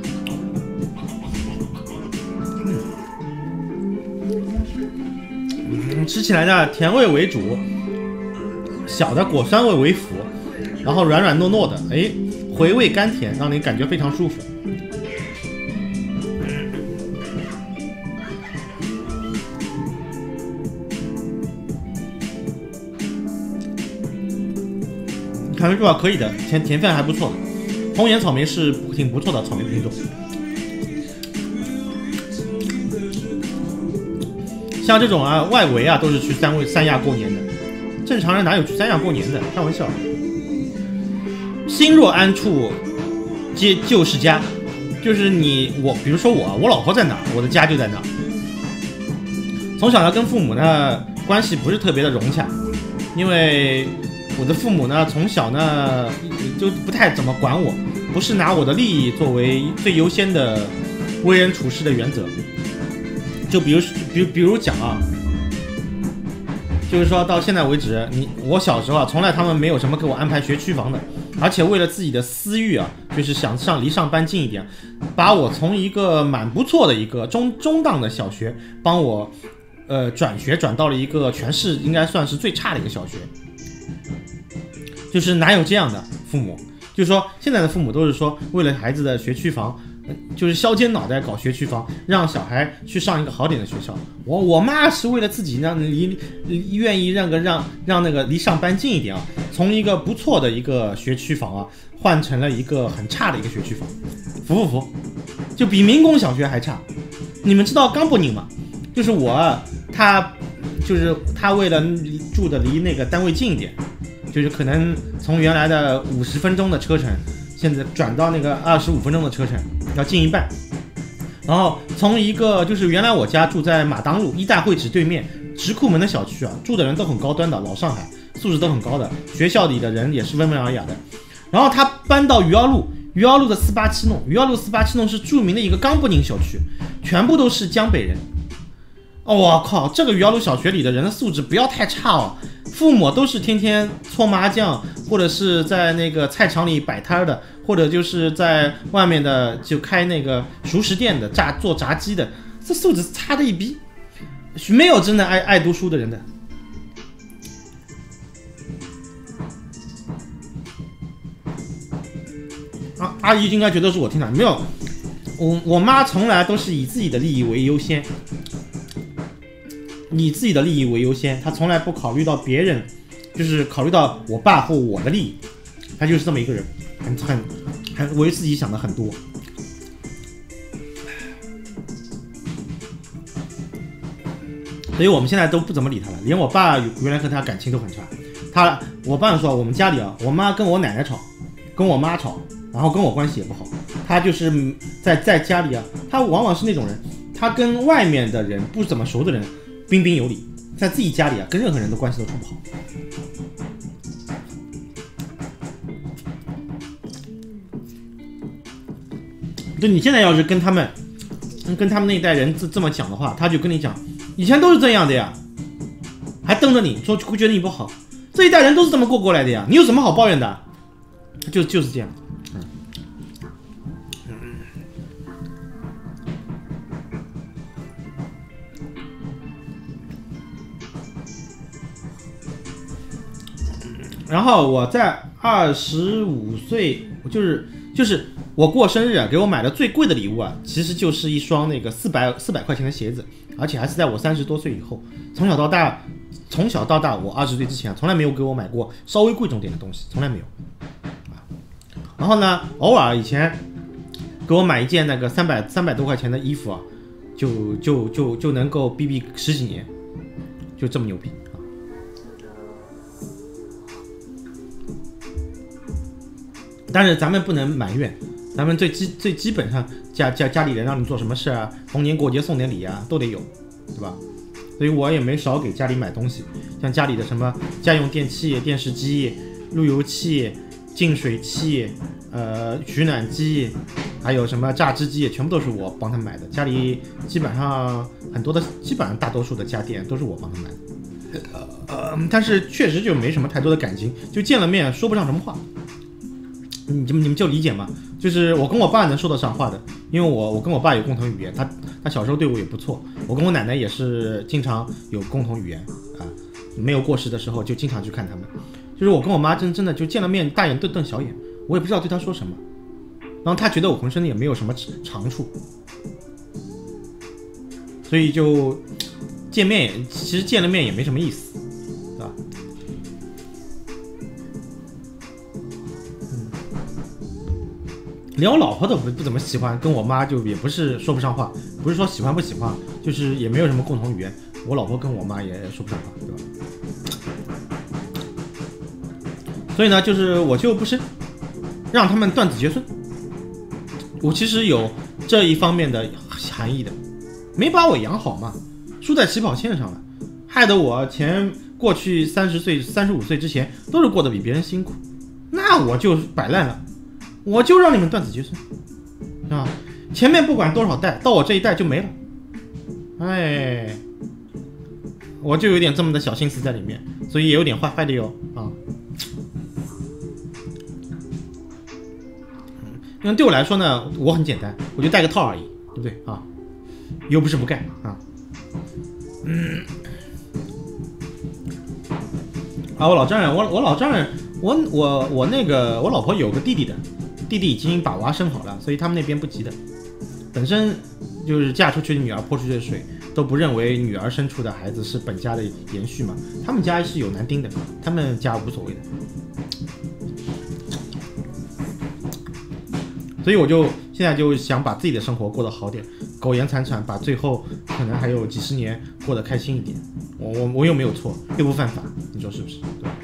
吃起来呢，甜味为主，小的果酸味为辅，然后软软糯糯的，哎，回味甘甜，让你感觉非常舒服。 草莓珠宝可以的，甜甜分还不错的。红颜草莓是挺不错的草莓品种。像这种啊，外围啊都是去三位三亚过年的，正常人哪有去三亚过年的？开玩笑。心若安处，皆就是家，就是你我，比如说我，我老婆在哪，我的家就在哪。从小呢，跟父母呢关系不是特别的融洽，因为我的父母呢从小呢就不太怎么管我，不是拿我的利益作为最优先的为人处事的原则。就比如，比如，比如讲啊，就是说到现在为止，你我小时候啊，从来他们没有什么给我安排学区房的，而且为了自己的私欲啊，就是想上离上班近一点，把我从一个蛮不错的一个中中档的小学，帮我呃转学转到了一个全市应该算是最差的一个小学。就是哪有这样的父母？就是说现在的父母都是说为了孩子的学区房。就是削尖脑袋搞学区房，让小孩去上一个好点的学校。我我妈是为了自己让离愿意让个让让那个离上班近一点啊，从一个不错的一个学区房啊，换成了一个很差的一个学区房，服不服？就比民工小学还差。你们知道冈布宁吗？就是我他就是他为了住的离那个单位近一点，就是可能从原来的五十分钟的车程。现在转到那个二十五分钟的车程，要近一半。然后从一个就是原来我家住在马当路一大会址对面直库门的小区啊，住的人都很高端的，老上海，素质都很高的，学校里的人也是温文尔雅的。然后他搬到余姚路，余姚路的四八七弄，余姚路四八七弄是著名的一个冈布宁小区，全部都是江北人。哦，我靠，这个余姚路小学里的人的素质不要太差哦。父母都是天天搓麻将，或者是在那个菜场里摆摊的，或者就是在外面的就开那个熟食店的炸做炸鸡的，这素质差的一逼，没有真的爱爱读书的人的。啊，阿姨应该觉得是我听的，没有，我我妈从来都是以自己的利益为优先。以自己的利益为优先，他从来不考虑到别人，就是考虑到我爸或我的利益，他就是这么一个人，很很很为自己想的很多。所以我们现在都不怎么理他了，连我爸原来和他感情都很差。他我爸说我们家里啊，我妈跟我奶奶吵，跟我妈吵，然后跟我关系也不好。他就是在在家里啊，他往往是那种人，他跟外面的人不怎么熟的人。彬彬有礼，在自己家里啊，跟任何人的关系都处不好。就你现在要是跟他们，跟他们那一代人这这么讲的话，他就跟你讲，以前都是这样的呀，还瞪着你说会觉得你不好，这一代人都是这么过过来的呀，你有什么好抱怨的？就就是这样。然后我在二十五岁，就是就是我过生日啊，给我买的最贵的礼物啊，其实就是一双那个四百四百块钱的鞋子，而且还是在我三十多岁以后。从小到大，从小到大，我二十岁之前从来没有给我买过稍微贵重点的东西，从来没有。然后呢，偶尔以前给我买一件那个三百三百多块钱的衣服啊，就就就就能够逼逼十几年，就这么牛逼。但是咱们不能埋怨，咱们最基最基本上家家家里人让你做什么事啊，逢年过节送点礼啊，都得有，对吧？所以我也没少给家里买东西，像家里的什么家用电器、电视机、路由器、净水器、呃取暖机，还有什么榨汁机，全部都是我帮他买的。家里基本上很多的，基本上大多数的家电都是我帮他买的。呃，但是确实就没什么太多的感情，就见了面说不上什么话。你们你们就理解嘛，就是我跟我爸能说得上话的，因为我我跟我爸有共同语言，他他小时候对我也不错，我跟我奶奶也是经常有共同语言啊，没有过世的时候就经常去看他们，就是我跟我妈真真的就见了面大眼瞪瞪小眼，我也不知道对她说什么，然后她觉得我浑身也没有什么长处，所以就见面也其实见了面也没什么意思，对吧？ 连我老婆都不不怎么喜欢，跟我妈就也不是说不上话，不是说喜欢不喜欢，就是也没有什么共同语言。我老婆跟我妈也说不上话，对吧？所以呢，就是我就不生，让他们断子绝孙。我其实有这一方面的含义的，没把我养好嘛，输在起跑线上了，害得我前过去三十岁、三十五岁之前都是过得比别人辛苦，那我就摆烂了，我就让你们断子绝孙啊！前面不管多少代，到我这一代就没了，哎，我就有点这么的小心思在里面，所以也有点坏坏的哟啊。因为对我来说呢，我很简单，我就戴个套而已，对不对啊？又不是不盖啊。嗯。啊，我老丈人，我我老丈人，我我我那个我老婆有个弟弟的，弟弟已经把娃生好了，所以他们那边不急的。本身就是嫁出去的女儿泼出去的水，都不认为女儿生出的孩子是本家的延续嘛。他们家是有男丁的，他们家无所谓的。所以我就现在就想把自己的生活过得好点，苟延残喘，把最后可能还有几十年过得开心一点。我我我又没有错，又不犯法，你说是不是？对吧？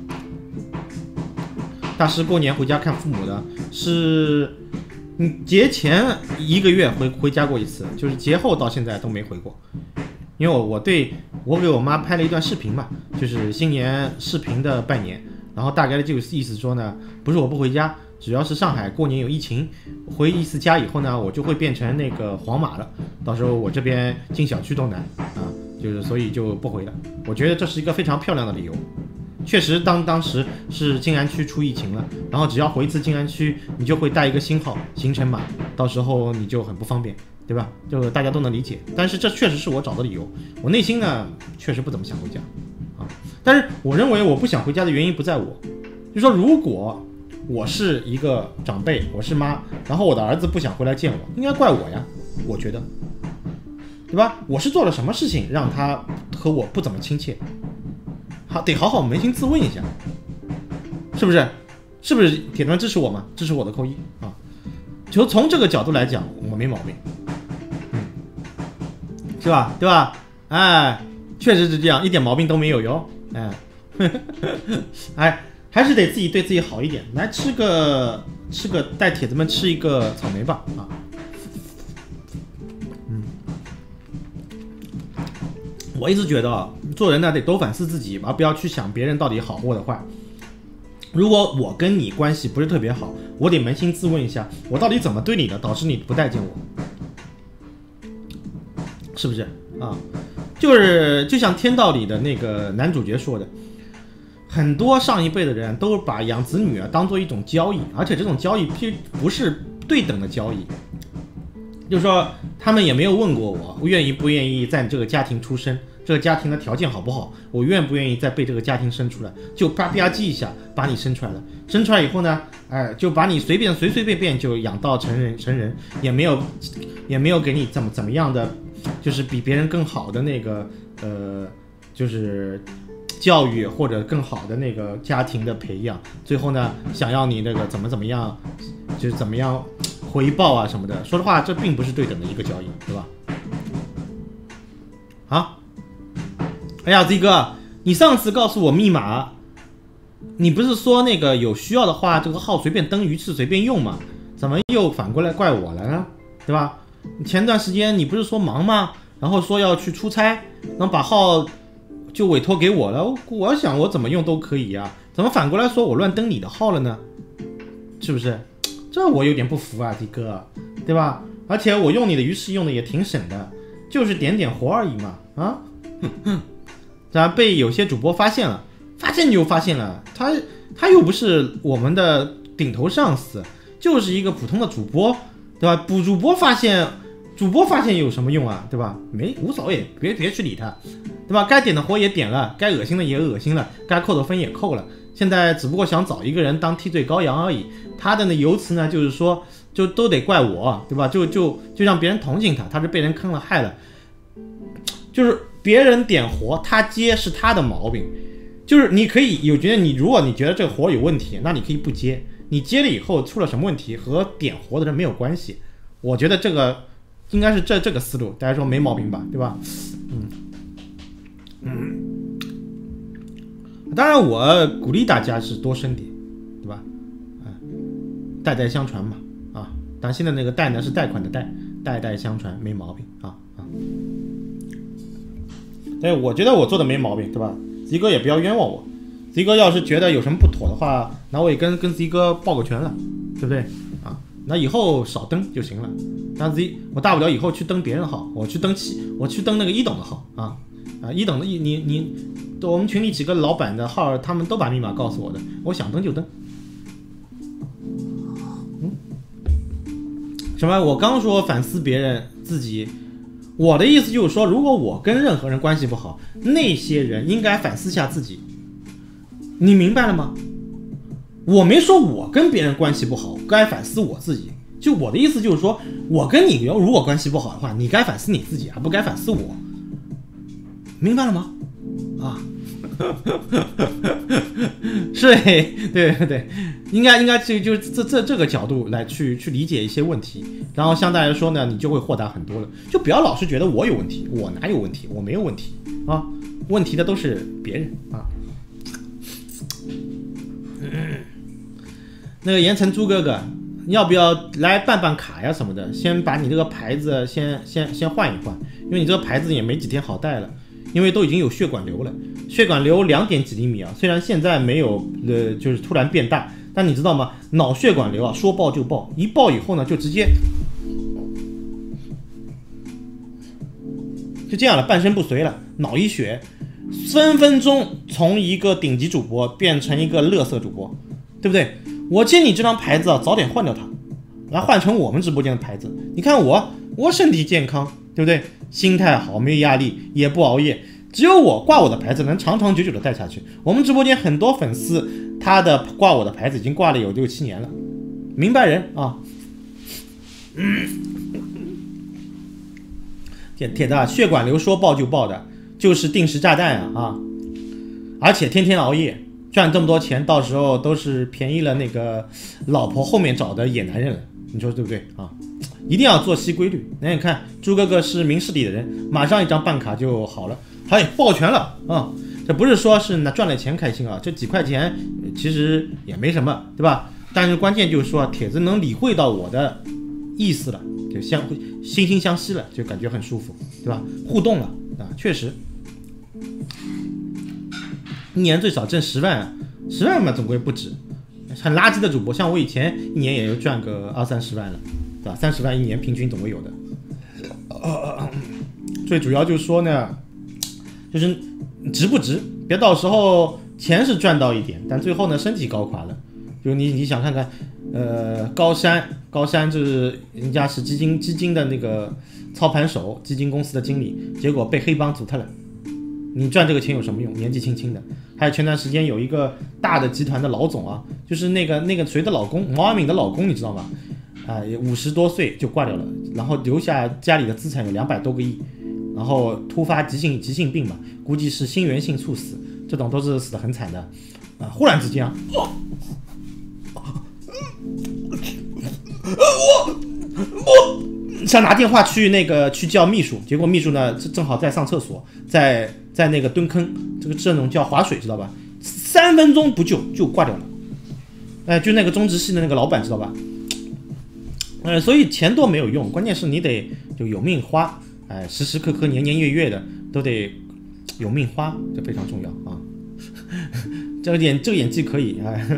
大师过年回家看父母的是，嗯，节前一个月回回家过一次，就是节后到现在都没回过。因为我我对我给我妈拍了一段视频嘛，就是新年视频的拜年，然后大概的就意思说呢，不是我不回家。只要是上海过年有疫情，回一次家以后呢，我就会变成那个黄码了。到时候我这边进小区都难啊，就是所以就不回了。我觉得这是一个非常漂亮的理由。确实当，当当时是静安区出疫情了，然后只要回一次静安区，你就会带一个星号行程码，到时候你就很不方便，对吧？就大家都能理解。但是这确实是我找的理由。我内心呢，确实不怎么想回家啊。但是我认为我不想回家的原因不在我，就是说如果我是一个长辈，我是妈，然后我的儿子不想回来见我，应该怪我呀，我觉得，对吧？我是做了什么事情让他和我不怎么亲切？好，得好好扪心自问一下，是不是？是不是铁团支持我吗？支持我的扣一啊！就从这个角度来讲，我没毛病，嗯，是吧？对吧？哎，确实是这样，一点毛病都没有哟，哎，哎。还是得自己对自己好一点，来吃个吃个带铁子们吃一个草莓吧啊！嗯，我一直觉得做人呢得多反思自己，而不要去想别人到底好或者坏。如果我跟你关系不是特别好，我得扪心自问一下，我到底怎么对你的，导致你不待见我，是不是啊？就是就像《天道》里的那个男主角说的。很多上一辈的人都把养子女啊当做一种交易，而且这种交易不是对等的交易，就是说他们也没有问过我，我愿意不愿意在这个家庭出生，这个家庭的条件好不好，我愿不愿意再被这个家庭生出来，就吧吧唧一下把你生出来了，生出来以后呢，哎，就把你随便随随便便就养到成人成人，也没有也没有给你怎么怎么样的，就是比别人更好的那个呃，就是教育或者更好的那个家庭的培养，最后呢，想要你那个怎么怎么样，就是怎么样回报啊什么的。说实话，这并不是对等的一个交易，对吧？啊，哎呀 ，Z 哥，你上次告诉我密码，你不是说那个有需要的话，这个号随便登鱼翅随便用吗？怎么又反过来怪我了呢？对吧？前段时间你不是说忙吗？然后说要去出差，然后把号就委托给我了，我想我怎么用都可以啊，怎么反过来说我乱登你的号了呢？是不是？这我有点不服啊，迪哥，对吧？而且我用你的鱼翅用的也挺省的，就是点点活而已嘛，啊，然后被有些主播发现了，发现就发现了，他他又不是我们的顶头上司，就是一个普通的主播，对吧？补主播发现。主播发现有什么用啊，对吧？没无所谓，别别去理他，对吧？该点的活也点了，该恶心的也恶心了，该扣的分也扣了。现在只不过想找一个人当替罪羔羊而已。他的那游词呢，就是说，就都得怪我，对吧？就就就让别人同情他，他是被人坑了害了。就是别人点活，他接是他的毛病。就是你可以有觉得你，如果你觉得这个活有问题，那你可以不接。 你接了以后出了什么问题和点活的人没有关系。我觉得这个应该是这这个思路，大家说没毛病吧，对吧？嗯嗯。当然，我鼓励大家是多生点，对吧？啊，代代相传嘛，啊，但现在那个贷呢是贷款的贷，代代相传没毛病啊啊。对，我觉得我做的没毛病，对吧 ？Z 哥也不要冤枉我 ，Z 哥要是觉得有什么不妥的话，那我也跟跟 Z 哥抱个拳了，对不对？啊，那以后少登就行了。那 Z 我大不了以后去登别人的号，我去登七，我去登那个一等的号啊啊，一等的一你你。我们群里几个老板的号，他们都把密码告诉我的，我想登就登。嗯，什么？我刚说反思别人自己，我的意思就是说，如果我跟任何人关系不好，那些人应该反思下自己。你明白了吗？我没说我跟别人关系不好，该反思我自己。就我的意思就是说，我跟你如果关系不好的话，你该反思你自己，而不该反思我。明白了吗？啊，是，对对对，应该应该就就这这这个角度来去去理解一些问题，然后相对来说呢，你就会豁达很多了。就不要老是觉得我有问题，我哪有问题，我没有问题啊，问题的都是别人啊。嗯、那个盐城猪哥哥，要不要来办办卡呀什么的？先把你这个牌子先先先换一换，因为你这个牌子也没几天好带了。因为都已经有血管瘤了，血管瘤两点几厘米啊，虽然现在没有呃，就是突然变大，但你知道吗？脑血管瘤啊，说爆就爆，一爆以后呢，就直接就这样了，半身不遂了，脑溢血，分分钟从一个顶级主播变成一个垃圾主播，对不对？我建议你这张牌子啊，早点换掉它，来换成我们直播间的牌子。你看我，我身体健康，对不对？心态好，没有压力，也不熬夜，只有我挂我的牌子能长长久久的带下去。我们直播间很多粉丝，他的挂我的牌子已经挂了有六七年了，明白人啊。嗯、铁铁的血管瘤说爆就爆的，就是定时炸弹啊啊！而且天天熬夜，赚这么多钱，到时候都是便宜了那个老婆后面找的野男人了，你说对不对啊？一定要作息规律。那你看，朱哥哥是明事理的人，马上一张办卡就好了。嘿，抱拳了啊！这不是说是那赚了钱开心啊，这几块钱其实也没什么，对吧？但是关键就是说，帖子能理会到我的意思了，就相惺惺相惜了，就感觉很舒服，对吧？互动了啊，确实，一年最少挣十万，十万嘛总归不止。很垃圾的主播，像我以前一年也就赚个二三十万了。对吧？三十万一年平均总会有的。呃、最主要就是说呢，就是值不值，别到时候钱是赚到一点，但最后呢身体搞垮了。就你你想看看，呃，高山高山就是人家是基金基金的那个操盘手，基金公司的经理，结果被黑帮组特了。你赚这个钱有什么用？年纪轻轻的。还有前段时间有一个大的集团的老总啊，就是那个那个谁的老公，毛阿敏的老公，你知道吗？啊，五十多岁就挂掉了，然后留下家里的资产有两百多个亿，然后突发急性急性病嘛，估计是心源性猝死，这种都是死得很惨的，啊，忽然之间啊，我我我想拿电话去那个去叫秘书，结果秘书呢正好在上厕所，在在那个蹲坑，这个这种叫划水知道吧？三分钟不救就挂掉了，哎，就那个中植系的那个老板知道吧？呃，所以钱多没有用，关键是你得就有命花，哎，时时刻刻、年年月月的都得有命花，这非常重要啊。这个演这个演技可以，哎，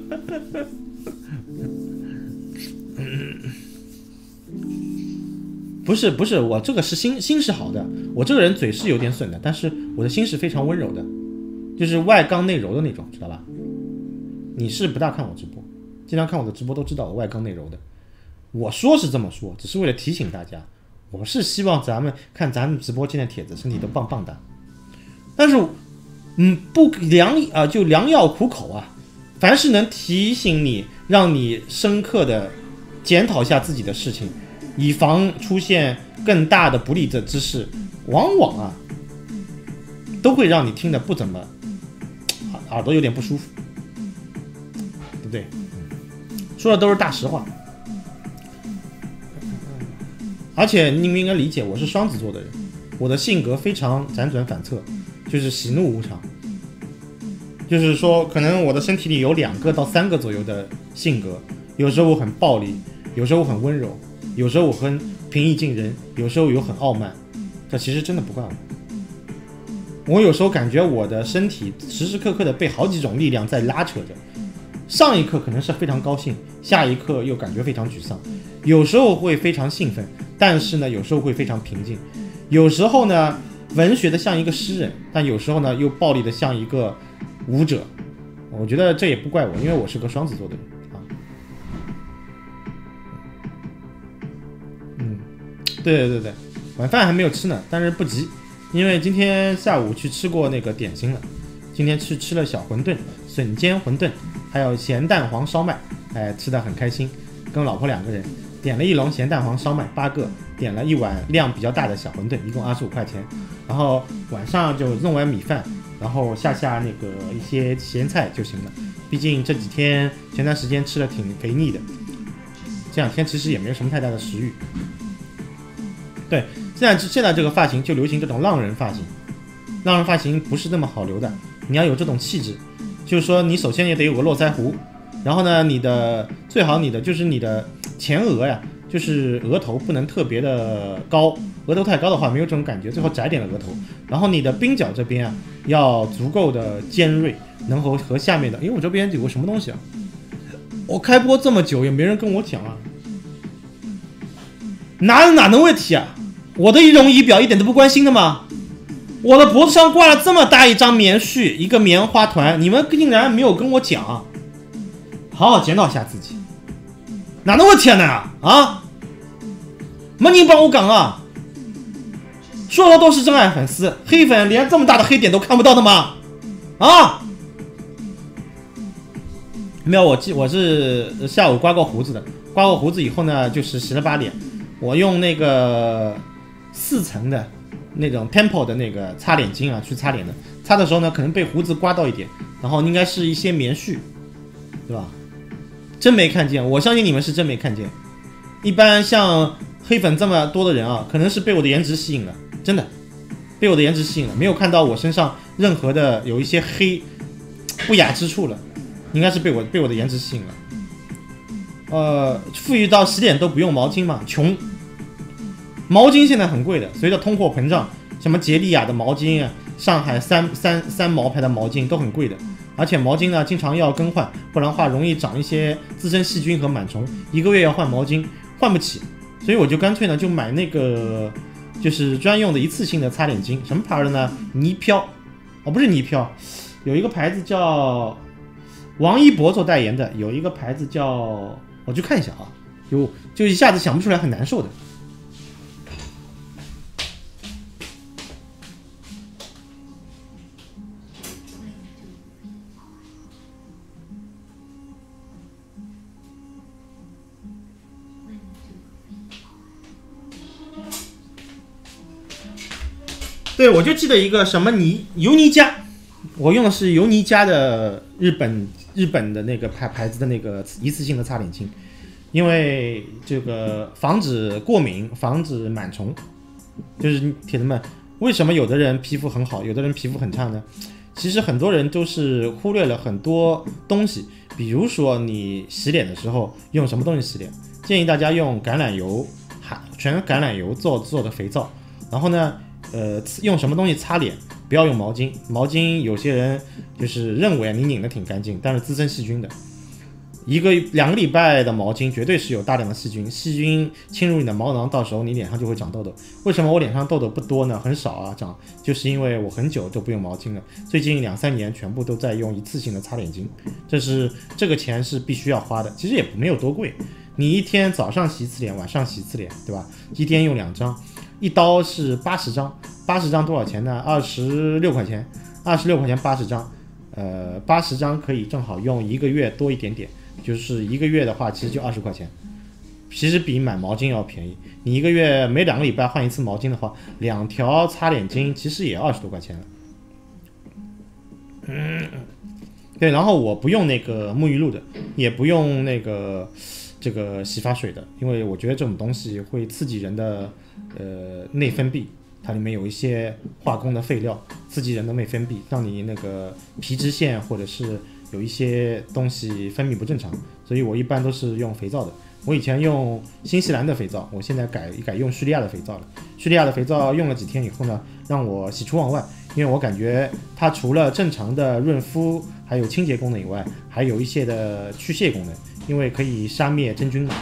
不是不是，我这个是心心是好的，我这个人嘴是有点损的，但是我的心是非常温柔的，就是外刚内柔的那种，知道吧？你是不大看我直播，经常看我的直播都知道我外刚内柔的。我说是这么说，只是为了提醒大家，我是希望咱们看咱们直播间的帖子身体都棒棒的，但是，嗯，不良啊、呃，就良药苦口啊，凡是能提醒你，让你深刻的检讨一下自己的事情，以防出现更大的不利的之事，往往啊，都会让你听得不怎么，耳朵有点不舒服，对不对？ 说的都是大实话。而且你们应该理解，我是双子座的人，我的性格非常辗转反侧，就是喜怒无常。就是说，可能我的身体里有两个到三个左右的性格，有时候我很暴力，有时候我很温柔，有时候我很平易近人，有时候有很傲慢。这其实真的不怪我。我有时候感觉我的身体时时刻刻的被好几种力量在拉扯着，上一刻可能是非常高兴，下一刻又感觉非常沮丧，有时候会非常兴奋，但是呢，有时候会非常平静，有时候呢，文学的像一个诗人，但有时候呢，又暴力的像一个舞者。我觉得这也不怪我，因为我是个双子座的人啊。嗯，对对对对，晚饭还没有吃呢，但是不急，因为今天下午去吃过那个点心了。今天去吃了小馄饨、笋尖馄饨，还有咸蛋黄烧麦，哎，吃得很开心。跟老婆两个人点了一笼咸蛋黄烧麦，八个，点了一碗量比较大的小馄饨，一共二十五块钱。然后晚上就弄碗米饭，然后下下那个一些咸菜就行了。毕竟这几天前段时间吃的挺肥腻的，这两天其实也没有什么太大的食欲。对，现在现在这个发型就流行这种浪人发型，浪人发型不是那么好留的。你要有这种气质，就是说你首先也得有个络腮胡，然后呢，你的最好你的就是你的前额呀，就是额头不能特别的高，额头太高的话没有这种感觉，最后窄点的额头。然后你的鬓角这边啊要足够的尖锐，能和和下面的，因为我这边有个什么东西啊，我开播这么久也没人跟我讲啊，哪哪能问题啊？我的仪容仪表一点都不关心的吗？我的脖子上挂了这么大一张棉絮，一个棉花团，你们竟然没有跟我讲，好好检讨一下自己，哪能问题啊？啊，没人帮我讲啊！说的都是真爱粉丝，黑粉连这么大的黑点都看不到的吗？啊！没有，我记我是下午刮过胡子的，刮过胡子以后呢，就是洗了把脸，我用那个四层的。那种 Temple 的那个擦脸巾啊，去擦脸的，擦的时候呢，可能被胡子刮到一点，然后应该是一些棉絮，对吧？真没看见，我相信你们是真没看见。一般像黑粉这么多的人啊，可能是被我的颜值吸引了，真的被我的颜值吸引了，没有看到我身上任何的有一些黑不雅之处了，应该是被我被我的颜值吸引了。呃，富裕到洗脸都不用毛巾嘛，穷。毛巾现在很贵的，随着通货膨胀，什么洁丽雅的毛巾啊，上海三三三毛牌的毛巾都很贵的，而且毛巾呢经常要更换，不然的话容易长一些滋生细菌和螨虫，一个月要换毛巾，换不起，所以我就干脆呢就买那个就是专用的一次性的擦脸巾，什么牌的呢？泥飘，哦不是泥飘，有一个牌子叫王一博做代言的，有一个牌子叫我去看一下啊，就就一下子想不出来，很难受的。对，我就记得一个什么泥尤尼家，我用的是尤尼家的日本日本的那个牌牌子的那个一次性的擦脸巾，因为这个防止过敏，防止螨虫。就是铁子们，为什么有的人皮肤很好，有的人皮肤很差呢？其实很多人都是忽略了很多东西，比如说你洗脸的时候用什么东西洗脸，建议大家用橄榄油，全橄榄油做做的肥皂，然后呢。呃，用什么东西擦脸？不要用毛巾。毛巾有些人就是认为你拧的挺干净，但是滋生细菌的。一个两个礼拜的毛巾绝对是有大量的细菌，细菌侵入你的毛囊，到时候你脸上就会长痘痘。为什么我脸上痘痘不多呢？很少啊，长就是因为我很久都不用毛巾了，最近两三年全部都在用一次性的擦脸巾。这是这个钱是必须要花的，其实也没有多贵。你一天早上洗一次脸，晚上洗一次脸，对吧？一天用两张。一刀是八十张，八十张多少钱呢？二十六块钱，二十六块钱八十张，呃，八十张可以正好用一个月多一点点，就是一个月的话，其实就二十块钱，其实比买毛巾要便宜。你一个月每两个礼拜换一次毛巾的话，两条擦脸巾其实也二十多块钱了。嗯， 对，然后我不用那个沐浴露的，也不用那个这个洗发水的，因为我觉得这种东西会刺激人的呃内分泌，它里面有一些化工的废料，刺激人的内分泌，让你那个皮脂腺或者是有一些东西分泌不正常，所以我一般都是用肥皂的。我以前用新西兰的肥皂，我现在改改用叙利亚的肥皂了。叙利亚的肥皂用了几天以后呢，让我喜出望外，因为我感觉它除了正常的润肤还有清洁功能以外，还有一些的去屑功能，因为可以杀灭真菌嘛。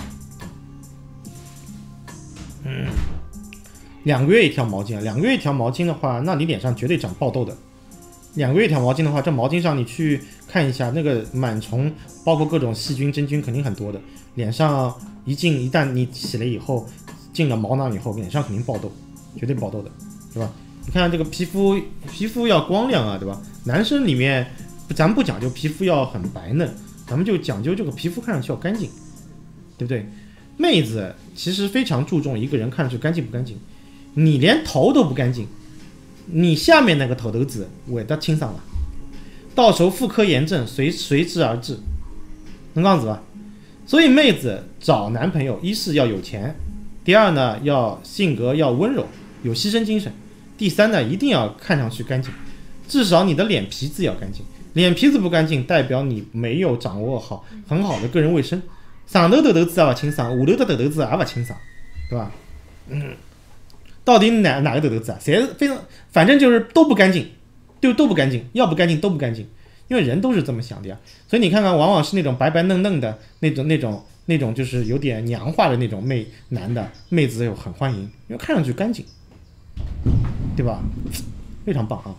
嗯，两个月一条毛巾，两个月一条毛巾的话，那你脸上绝对长爆痘的。两个月一条毛巾的话，这毛巾上你去看一下，那个螨虫，包括各种细菌、真菌肯定很多的。脸上一进，一旦你洗了以后，进了毛囊以后，脸上肯定爆痘，绝对爆痘的，对吧？你看这个皮肤，皮肤要光亮啊，对吧？男生里面，咱们不讲究皮肤要很白嫩，咱们就讲究这个皮肤看上去要干净，对不对？妹子其实非常注重一个人看上去干净不干净，你连头都不干净，你下面那个头头子我得清爽了，到时候妇科炎症随随之而至，能这样子吧？所以妹子找男朋友，一是要有钱，第二呢要性格要温柔，有牺牲精神，第三呢一定要看上去干净，至少你的脸皮子要干净，脸皮子不干净，代表你没有掌握好很好的个人卫生，上头头头子也不清爽，下头的头头子也不清爽，对吧？嗯，到底哪哪个头头子啊？谁非常，反正就是都不干净，就都不干净，要不干净都不干净。因为人都是这么想的呀，所以你看看，往往是那种白白嫩嫩的那种、那种、那种，就是有点娘化的那种妹男的妹子又很欢迎，因为看上去干净，对吧？非常棒啊！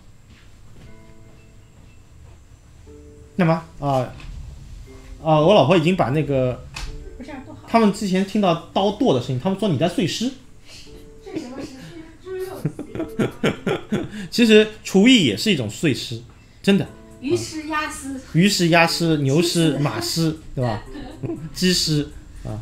那么啊啊，我老婆已经把那个，他们之前听到刀剁的声音，他们说你在碎尸。 这什么是猪肉？ 其实厨艺也是一种碎尸，真的。 鱼尸、鸭尸、 鱼尸、鸭尸、牛尸、马尸，对吧？鸡尸啊！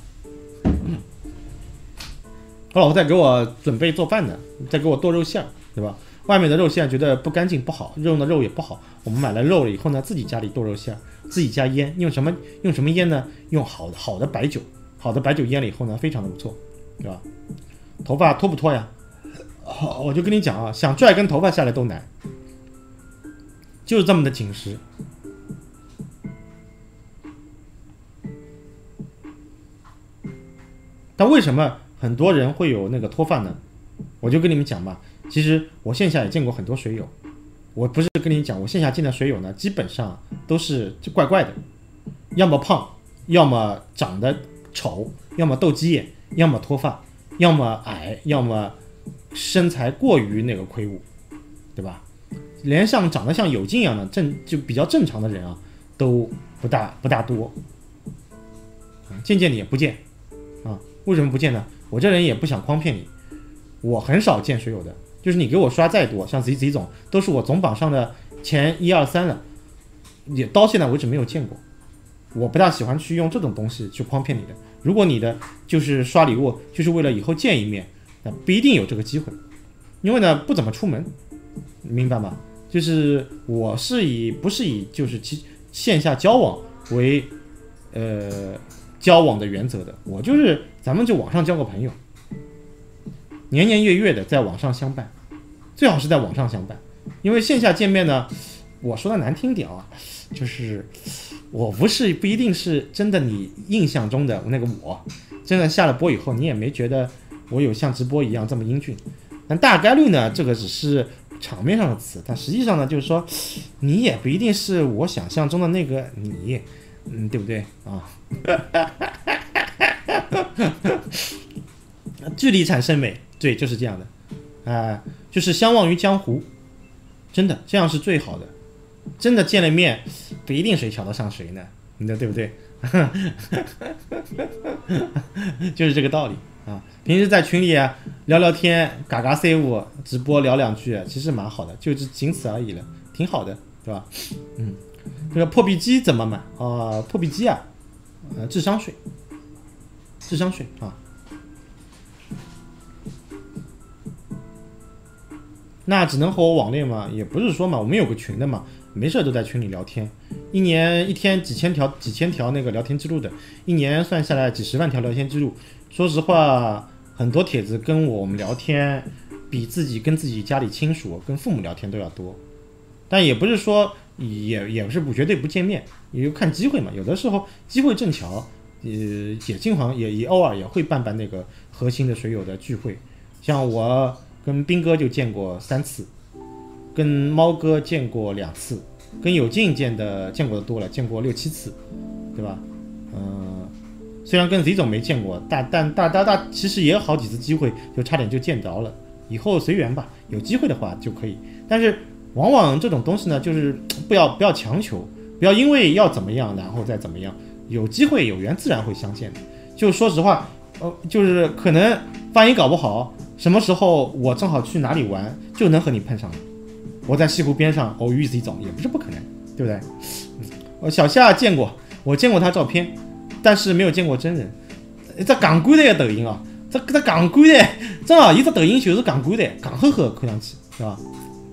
我老婆在给我准备做饭呢，在给我剁肉馅，对吧？外面的肉馅觉得不干净不好，肉的肉也不好。我们买了肉了以后呢，自己家里剁肉馅，自己加腌，用什么用什么腌呢？用好的好的白酒，好的白酒腌了以后呢，非常的不错，对吧？头发脱不脱呀？我就跟你讲啊，想拽根头发下来都难。就是这么的紧实。但为什么很多人会有那个脱发呢？我就跟你们讲吧，其实我线下也见过很多水友，我不是跟你讲，我线下见的水友呢，基本上都是就怪怪的，要么胖，要么长得丑，要么斗鸡眼，要么脱发，要么矮，要么身材过于那个魁梧，对吧？连像长得像有劲一样的正就比较正常的人啊，都不大不大多，见见你也不见啊？为什么不见呢？我这人也不想诓骗你，我很少见水友的，就是你给我刷再多，像 Z Z 总都是我总榜上的前一二三了，也到现在为止没有见过。我不大喜欢去用这种东西去诓骗你的。如果你的就是刷礼物，就是为了以后见一面，那不一定有这个机会，因为呢不怎么出门，明白吗？就是我是以不是以就是其线下交往为呃交往的原则的，我就是咱们就网上交个朋友，年年月月的在网上相伴，最好是在网上相伴，因为线下见面呢，我说的难听点啊，就是我不是不一定是真的你印象中的那个我，真的下了播以后你也没觉得我有像直播一样这么英俊，但大概率呢这个只是场面上的词，但实际上呢，就是说你也不一定是我想象中的那个你，嗯，对不对啊？距离产生美，对，就是这样的，啊、呃，就是相忘于江湖，真的这样是最好的。真的见了面，不一定谁瞧得上谁呢，你的对不对？就是这个道理。啊，平时在群里啊聊聊天，嘎嘎 C 五直播聊两句，其实蛮好的，就仅此而已了，挺好的，对吧？嗯，这个破壁机怎么买啊、呃？破壁机啊，呃，智商税，智商税啊。那只能和我网恋嘛，也不是说嘛，我们有个群的嘛，没事都在群里聊天， 一年一天几千条几千条那个聊天记录的，一年算下来几十万条聊天记录。说实话，很多帖子跟我们聊天，比自己跟自己家里亲属、跟父母聊天都要多。但也不是说也也是不绝对不见面，也就看机会嘛。有的时候机会正巧，呃，也经常也也偶尔也会办办那个核心的水友的聚会。像我跟兵哥就见过三次，跟猫哥见过两次，跟有劲见的见过的多了，见过六七次，对吧？嗯、呃，虽然跟 Z 总没见过，但但大大大其实也有好几次机会，就差点就见着了。以后随缘吧，有机会的话就可以。但是往往这种东西呢，就是不要不要强求，不要因为要怎么样然后再怎么样，有机会有缘自然会相见的。就说实话，呃，就是可能万一搞不好，什么时候我正好去哪里玩，就能和你碰上了。我在西湖边上偶遇 Z 总也不是不可能，对不对？我小夏见过，我见过他照片，但是没有见过真人。这港规的抖音啊，这这港规的，正好一个抖音就是港规的，港呵呵看上去，是吧？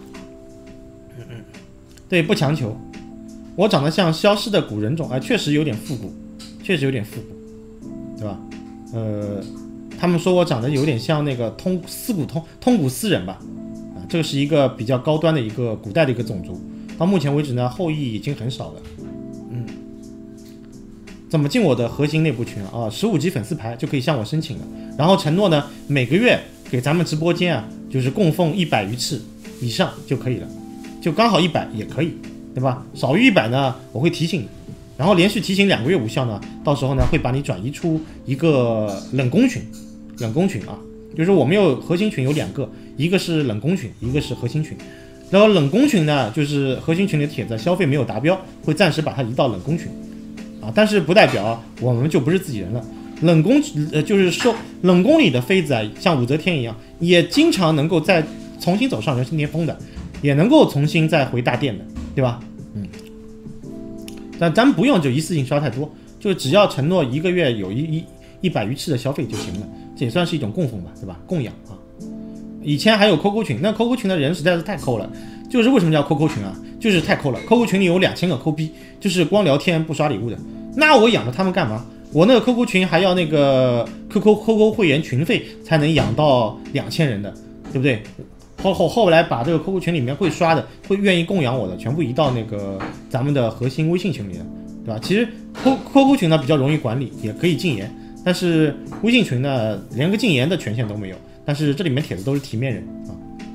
对，不强求。我长得像消失的古人种，哎、呃，确实有点复古，确实有点复古，对吧？呃，他们说我长得有点像那个通斯古通通古斯人吧，啊，这个是一个比较高端的一个古代的一个种族，到目前为止呢，后裔已经很少了。嗯，怎么进我的核心内部群啊？十五级粉丝牌就可以向我申请了，然后承诺呢，每个月给咱们直播间啊，就是供奉一百鱼翅以上就可以了。就刚好一百也可以，对吧？少于一百呢，我会提醒你，然后连续提醒两个月无效呢，到时候呢会把你转移出一个冷宫群，冷宫群啊，就是我们有核心群有两个，一个是冷宫群，一个是核心群。然后冷宫群呢，就是核心群里的帖子消费没有达标，会暂时把它移到冷宫群，啊，但是不代表我们就不是自己人了。冷宫呃就是说冷宫里的妃子啊，像武则天一样，也经常能够再重新走上人生巅峰的。也能够重新再回大殿的，对吧？嗯，但咱们不用就一次性刷太多，就只要承诺一个月有一一一百鱼翅的消费就行了，这也算是一种供奉吧，对吧？供养啊。以前还有 Q Q 群，那 Q Q 群的人实在是太抠了，就是为什么叫 Q Q 群啊？就是太抠了。Q Q 群里有两千个抠逼，就是光聊天不刷礼物的。那我养着他们干嘛？我那个 Q Q 群还要那个 Q Q Q Q 会员群费才能养到两千人的，对不对？后后后来把这个 Q Q 群里面会刷的、会愿意供养我的，全部移到那个咱们的核心微信群里了，对吧？其实 Q Q 群呢比较容易管理，也可以禁言，但是微信群呢连个禁言的权限都没有。但是这里面帖子都是体面人啊，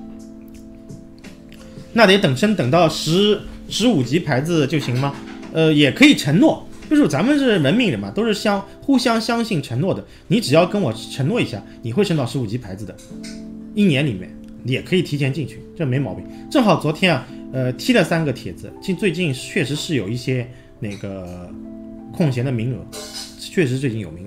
那得等升等到十十五级牌子就行吗？呃，也可以承诺，就是咱们是文明人嘛，都是相互相相信承诺的。你只要跟我承诺一下，你会升到十五级牌子的，一年里面。也可以提前进去，这没毛病。正好昨天啊，呃，踢了三个帖子，近最近确实是有一些那个空闲的名额，确实最近有名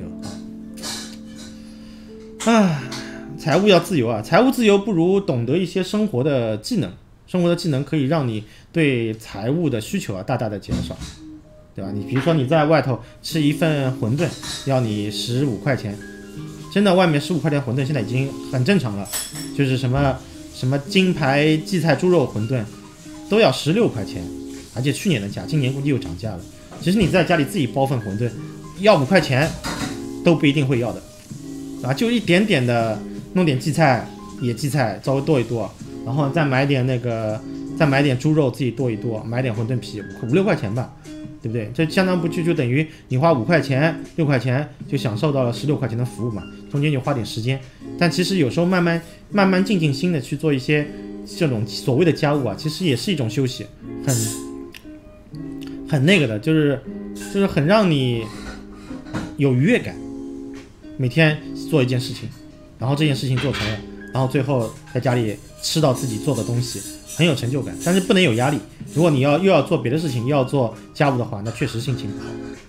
额啊。啊，财务要自由啊，财务自由不如懂得一些生活的技能，生活的技能可以让你对财务的需求啊大大的减少，对吧？你比如说你在外头吃一份馄饨要你十五块钱。真的，外面十五块钱馄饨现在已经很正常了，就是什么什么金牌荠菜猪肉馄饨都要十六块钱，而且去年的价，今年估计又涨价了。其实你在家里自己包份馄饨，要五块钱都不一定会要的，啊，就一点点的弄点荠菜、野荠菜稍微剁一剁，然后再买点那个，再买点猪肉自己剁一剁，买点馄饨皮，五六块钱吧。对不对？这相当不就就等于你花五块钱、六块钱就享受到了十六块钱的服务嘛？中间就花点时间，但其实有时候慢慢、慢慢静静心的去做一些这种所谓的家务啊，其实也是一种休息，很、很那个的，就是就是很让你有愉悦感。每天做一件事情，然后这件事情做成了，然后最后在家里吃到自己做的东西，很有成就感，但是不能有压力。如果你要又要做别的事情，又要做家务的话，那确实心情不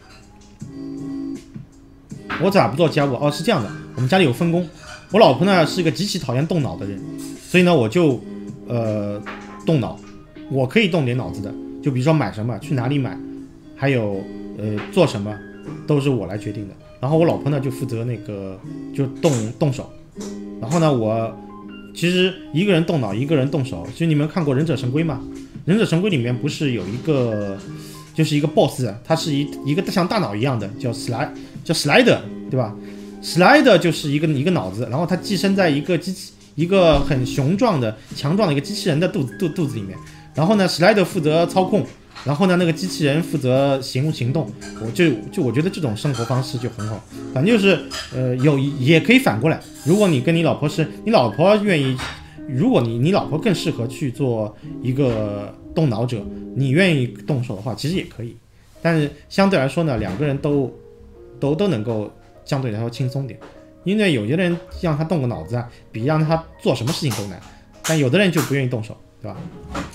好。我咋不做家务？哦，是这样的，我们家里有分工。我老婆呢是一个极其讨厌动脑的人，所以呢我就呃动脑，我可以动点脑子的，就比如说买什么，去哪里买，还有呃做什么，都是我来决定的。然后我老婆呢就负责那个就动动手，然后呢我其实一个人动脑，一个人动手。其实你们看过《忍者神龟》吗？《忍者神龟》里面不是有一个就是一个 boss，它是一一个像大脑一样的，叫 slide， 叫 slider， 对吧 ？slider 就是一个一个脑子，然后它寄生在一个机器一个很雄壮的、强壮的一个机器人的肚子肚肚子里面。然后呢 ，slider 负责操控，然后呢，那个机器人负责行行动。我就就我觉得这种生活方式就很好，反正就是呃有也可以反过来，如果你跟你老婆是你老婆愿意。如果你你老婆更适合去做一个动脑者，你愿意动手的话，其实也可以。但是相对来说呢，两个人都都都能够相对来说轻松点，因为有些人让他动个脑子啊，比让他做什么事情都难。但有的人就不愿意动手，对吧？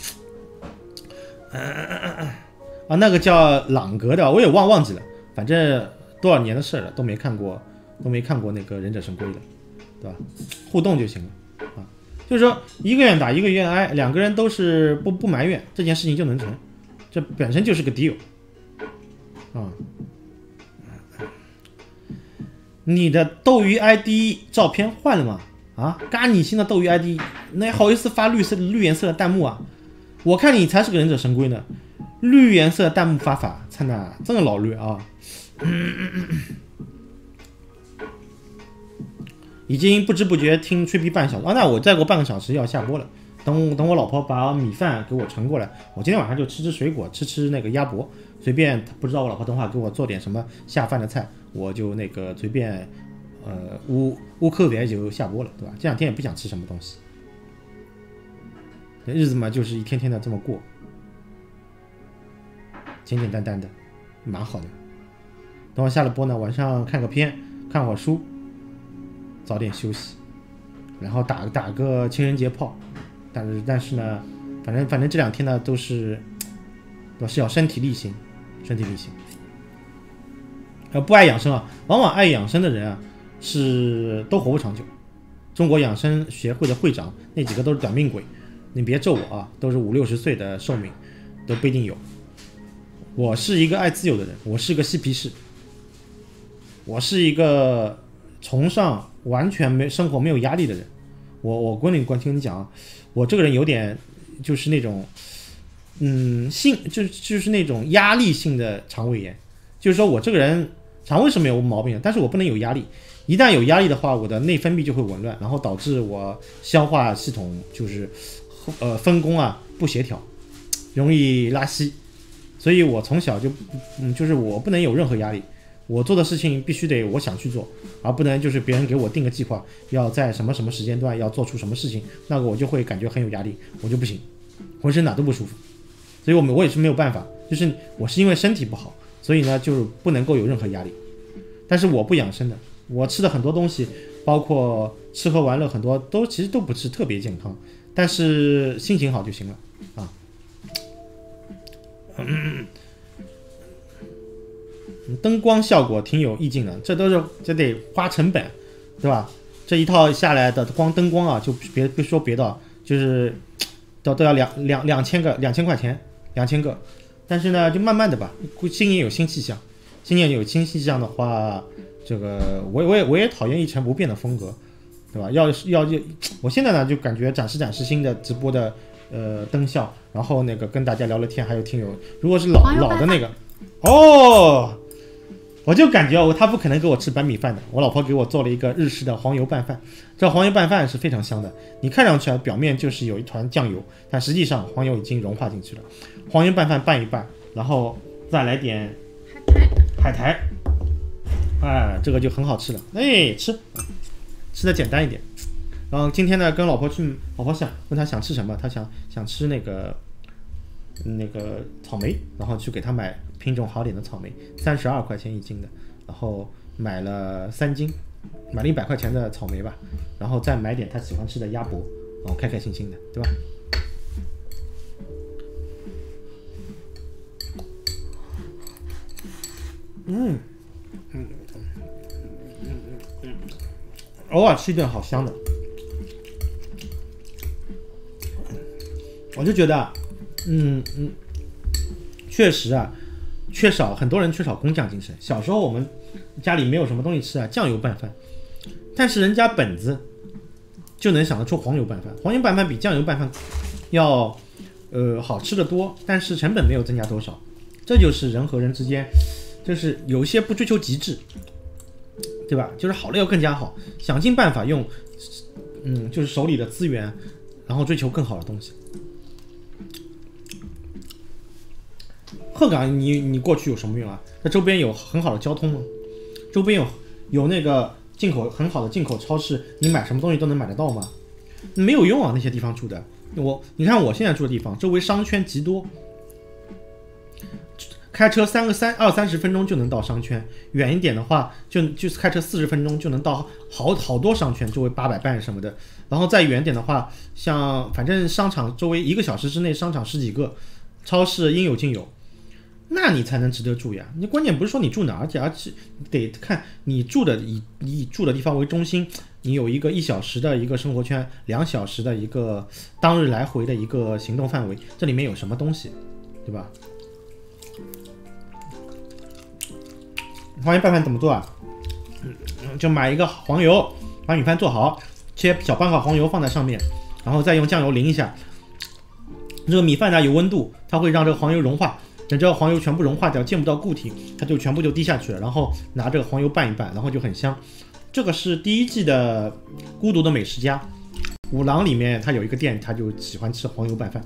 啊，那个叫朗格的，我也忘忘记了，反正多少年的事了，都没看过，都没看过那个忍者神龟了，对吧？互动就行了。就是说，一个愿打，一个愿挨，两个人都是不不埋怨，这件事情就能成，这本身就是个 deal 啊。你的斗鱼 I D 照片换了吗？啊，嘎你新的斗鱼 I D， 那好意思发绿色绿颜色的弹幕啊？我看你才是个忍者神龟呢，绿颜色的弹幕发法，真的真的老绿啊！已经不知不觉听吹逼半小时啊，那我再过半个小时要下播了。等等我老婆把米饭给我盛过来，我今天晚上就吃吃水果，吃吃那个鸭脖，随便不知道我老婆等会给我做点什么下饭的菜，我就那个随便呃乌乌克别就下播了，对吧？这两天也不想吃什么东西，日子嘛就是一天天的这么过，简简单单的，蛮好的。等我下了播呢，晚上看个片，看会儿书。早点休息，然后打打个情人节炮，但是但是呢，反正反正这两天呢都是都是要身体力行，身体力行。呃，不爱养生啊，往往爱养生的人啊是都活不长久。中国养生协会的会长那几个都是短命鬼，你别咒我啊，都是五六十岁的寿命都不一定有。我是一个爱自由的人，我是个嬉皮士，我是一个崇尚完全没生活没有压力的人。我我跟你关听你讲，我这个人有点就是那种嗯性就就是那种压力性的肠胃炎，就是说我这个人肠胃是没有毛病的，但是我不能有压力，一旦有压力的话，我的内分泌就会紊乱，然后导致我消化系统就是呃分工啊不协调，容易拉稀，所以我从小就嗯就是我不能有任何压力。我做的事情必须得我想去做，而不能就是别人给我定个计划，要在什么什么时间段要做出什么事情，那个我就会感觉很有压力，我就不行，浑身哪都不舒服。所以我们我也是没有办法，就是我是因为身体不好，所以呢就是不能够有任何压力。但是我不养生的，我吃的很多东西，包括吃喝玩乐很多都其实都不是特别健康，但是心情好就行了啊。嗯灯光效果挺有意境的，这都是这得花成本，对吧？这一套下来的光灯光啊，就别别说别的，就是都都要两两两千个两千块钱，两千个。但是呢，就慢慢的吧，新年有新气象，新年有新气象的话，这个我我也我也讨厌一成不变的风格，对吧？要要要，我现在呢就感觉展示展示新的直播的呃灯效，然后那个跟大家聊聊天，还有听友，如果是老老的那个，哦。我就感觉我他不可能给我吃白米饭的，我老婆给我做了一个日式的黄油拌饭，这黄油拌饭是非常香的，你看上去啊表面就是有一团酱油，但实际上黄油已经融化进去了。黄油拌饭拌一拌，然后再来点海苔，哎，这个就很好吃了，哎，吃吃的简单一点。然后今天呢跟老婆去，老婆想问她想吃什么，她想想吃那个那个草莓，然后去给她买品种好点的草莓，三十二块钱一斤的，然后买了三斤，买了一百块钱的草莓吧，然后再买点他喜欢吃的鸭脖，然后开开心心的，对吧？嗯嗯嗯嗯，偶尔吃一顿好香的，我就觉得，嗯嗯，确实啊。缺少很多人缺少工匠精神。小时候我们家里没有什么东西吃啊，酱油拌饭，但是人家本子就能想得出黄油拌饭。黄油拌饭比酱油拌饭要呃好吃的多，但是成本没有增加多少。 这就是人和人之间，就是有一些不追求极致，对吧？就是好了要更加好，想尽办法用，嗯，就是手里的资源，然后追求更好的东西。鹤岗你你过去有什么用啊？它周边有很好的交通吗？周边有有那个进口很好的进口超市，你买什么东西都能买得到吗？没有用啊，那些地方住的。我你看我现在住的地方，周围商圈极多，开车三个三二三十分钟就能到商圈，远一点的话就就是开车四十分钟就能到好好多商圈，周围八百伴什么的。然后再远点的话，像反正商场周围一个小时之内商场十几个，超市应有尽有。那你才能值得住呀！你关键不是说你住哪儿，而且得看你住的以以住的地方为中心，你有一个一小时的一个生活圈，两小时的一个当日来回的一个行动范围，这里面有什么东西，对吧？黄油拌饭怎么做啊？就买一个黄油，把米饭做好，切小半块黄油放在上面，然后再用酱油淋一下。这个米饭呢有温度，它会让这个黄油融化。等这个黄油全部融化掉，见不到固体，它就全部就滴下去了。然后拿这个黄油拌一拌，然后就很香。这个是第一季的《孤独的美食家》，五郎里面他有一个店，他就喜欢吃黄油拌饭。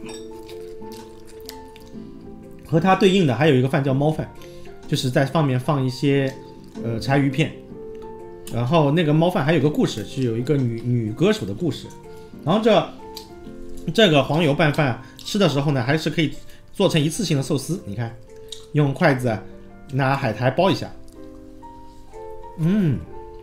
和它对应的还有一个饭叫猫饭，就是在上面放一些呃柴鱼片。然后那个猫饭还有个故事，是有一个女女歌手的故事。然后这这个黄油拌饭吃的时候呢，还是可以做成一次性的寿司，你看，用筷子拿海苔包一下，嗯，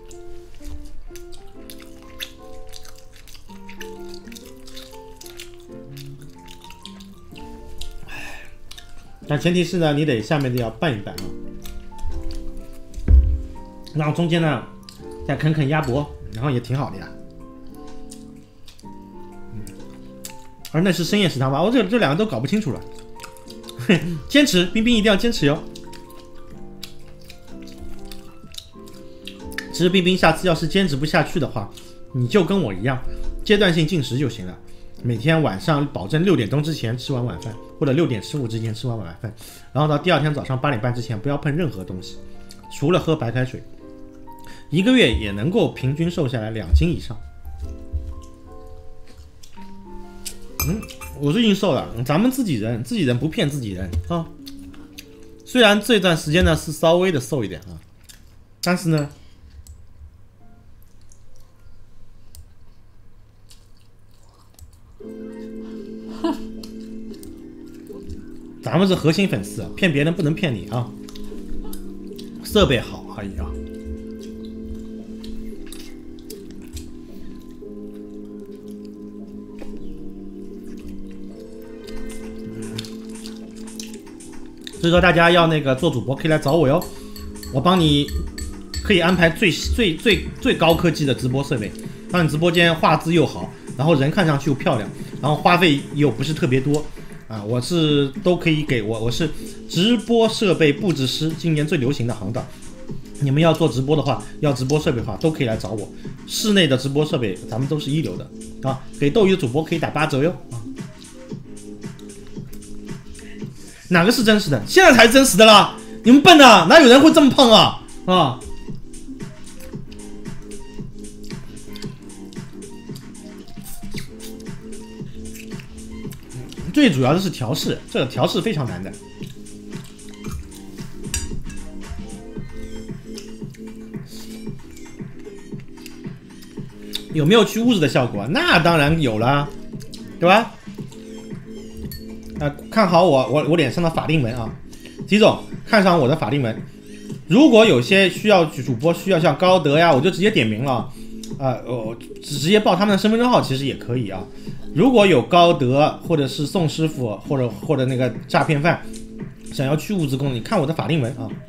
但前提是呢，你得下面的要拌一拌啊，然后中间呢再啃啃鸭脖，然后也挺好的呀。嗯，而那是深夜食堂吧？我这这两个都搞不清楚了。坚持，冰冰一定要坚持哟。其实冰冰下次要是坚持不下去的话，你就跟我一样，阶段性进食就行了。每天晚上保证六点钟之前吃完晚饭，或者六点十五之前吃完晚饭，然后到第二天早上八点半之前不要碰任何东西，除了喝白开水。一个月也能够平均瘦下来两斤以上。嗯。我最近瘦了，咱们自己人，自己人不骗自己人啊。虽然这段时间呢是稍微的瘦一点啊，但是呢，咱们是核心粉丝，骗别人不能骗你啊。设备好而已啊。所以说大家要那个做主播可以来找我哟，我帮你可以安排最最最最高科技的直播设备，让你直播间画质又好，然后人看上去又漂亮，然后花费又不是特别多啊，我是都可以给我我是直播设备布置师，今年最流行的行当。你们要做直播的话，要直播设备的话，都可以来找我。室内的直播设备咱们都是一流的啊，给斗鱼的主播可以打八折哟啊。哪个是真实的？现在才是真实的啦！你们笨啊，哪有人会这么胖啊？啊！最主要的是调试，这个调试非常难的。有没有去污渍的效果？那当然有了，对吧？呃，看好我我我脸上的法令纹啊，吉总看上我的法令纹。如果有些需要主播需要像高德呀，我就直接点名了，啊、呃，我直接报他们的身份证号其实也可以啊。如果有高德或者是宋师傅或者或者那个诈骗犯想要去污渍功能，你看我的法令纹啊，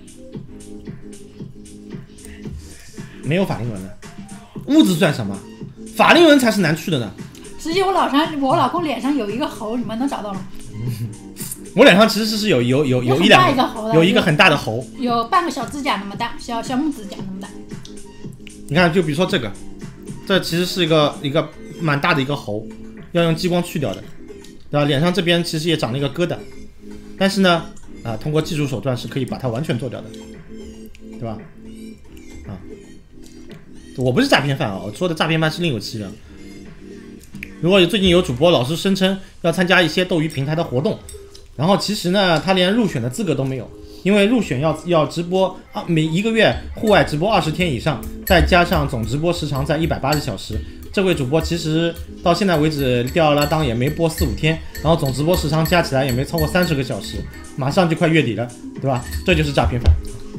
没有法令纹的，污渍算什么？法令纹才是难去的呢。 实际我老上我老公脸上有一个猴，你们能找到吗？ 我脸上其实是有有有有一两个有一个很大的猴， 有半个小指甲那么大，小小拇指甲那么大。 你看，就比如说这个，这其实是一个一个蛮大的一个猴，要用激光去掉的，对吧？脸上这边其实也长了一个疙瘩，但是呢， 啊，通过技术手段是可以把它完全做掉的，对吧？啊，我不是诈骗犯啊，我说的诈骗犯是另有其人。如果最近有主播老是声称要参加一些斗鱼平台的活动，然后其实呢，他连入选的资格都没有，因为入选要要直播啊，每一个月户外直播二十天以上，再加上总直播时长在一百八十小时。这位主播其实到现在为止吊儿郎当也没播四五天，然后总直播时长加起来也没超过三十个小时，马上就快月底了，对吧？这就是诈骗犯。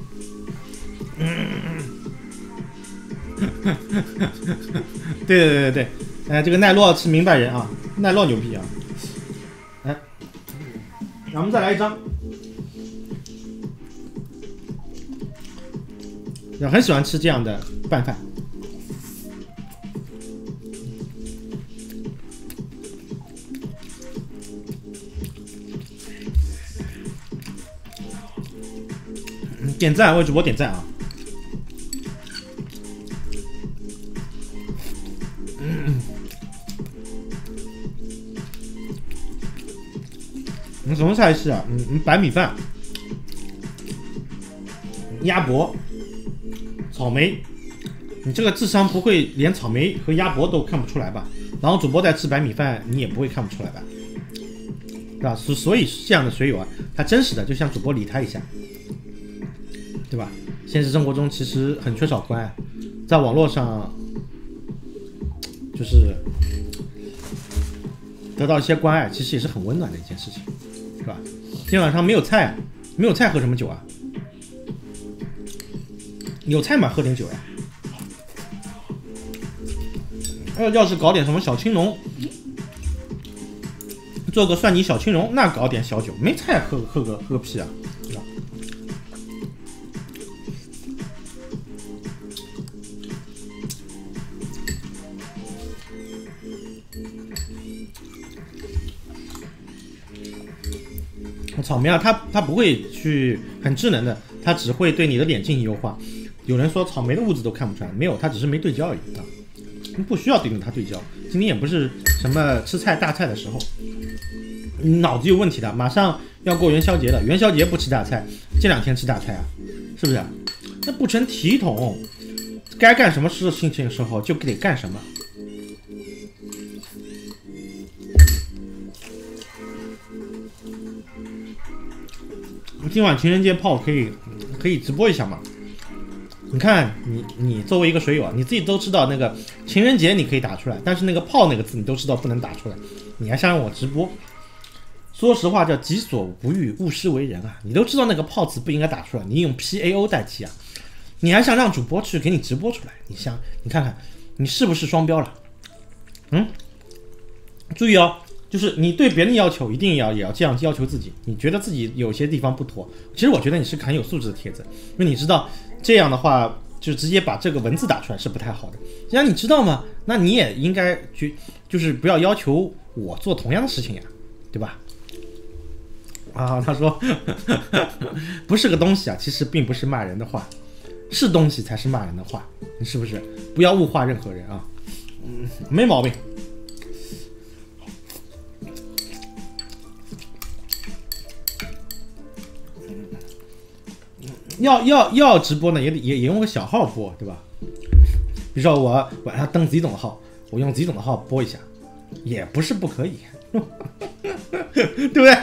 对对对对对，哎，这个奈落是明白人啊，奈落牛逼啊！哎，咱们再来一张。我很喜欢吃这样的拌饭。点赞，为主播点赞啊！嗯，你什么菜系啊？嗯嗯，白米饭、鸭脖、草莓。你这个智商不会连草莓和鸭脖都看不出来吧？然后主播在吃白米饭，你也不会看不出来吧？对吧？所所以这样的水友啊，他真实的就像主播理他一下。对吧？现实生活中其实很缺少关爱，在网络上就是得到一些关爱，其实也是很温暖的一件事情，是吧？今天晚上没有菜，没有菜喝什么酒啊？有菜嘛，喝点酒呀。要要是搞点什么小青龙，做个蒜泥小青龙，那搞点小酒，没菜喝喝个喝个屁啊，对吧？草莓啊，它它不会去很智能的，它只会对你的脸进行优化。有人说草莓的物质都看不出来，没有，它只是没对焦而已啊，不需要对着它对焦。今天也不是什么吃菜大菜的时候，你脑子有问题的，马上要过元宵节了，元宵节不吃大菜，这两天吃大菜啊，是不是？那不成体统，该干什么事情的时候就得干什么。今晚情人节炮可以可以直播一下吗？你看你你作为一个水友啊，你自己都知道那个情人节你可以打出来，但是那个炮那个字你都知道不能打出来，你还想让我直播？说实话叫己所不欲，勿施为人啊！你都知道那个炮字不应该打出来，你用 P A O 代替啊，你还想让主播去给你直播出来？你想你看看你是不是双标了？嗯，注意哦。就是你对别人要求一定要也要这样要求自己，你觉得自己有些地方不妥，其实我觉得你是很有素质的帖子，因为你知道这样的话就直接把这个文字打出来是不太好的。既然你知道嘛，那你也应该去就是不要要求我做同样的事情呀，对吧？啊，他说不是个东西啊，其实并不是骂人的话，是东西才是骂人的话，你是不是？不要物化任何人啊，嗯，没毛病。要要要直播呢，也得也也用个小号播，对吧？比如说我晚上登 Z 总的号，我用 Z 总的号播一下，也不是不可以，对不对？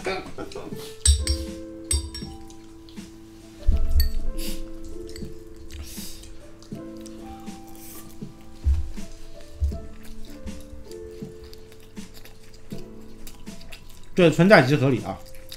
这存在即合理啊。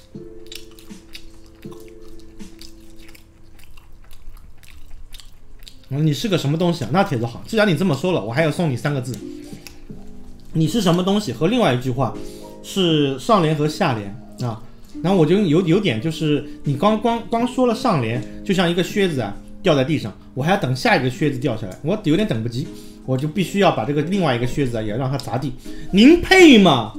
你是个什么东西啊？那帖子好，既然你这么说了，我还要送你三个字。你是什么东西和另外一句话是上联和下联啊。然后我就有有点就是你光光光说了上联，就像一个靴子啊掉在地上，我还要等下一个靴子掉下来，我有点等不及，我就必须要把这个另外一个靴子啊也要让它砸地。您配吗？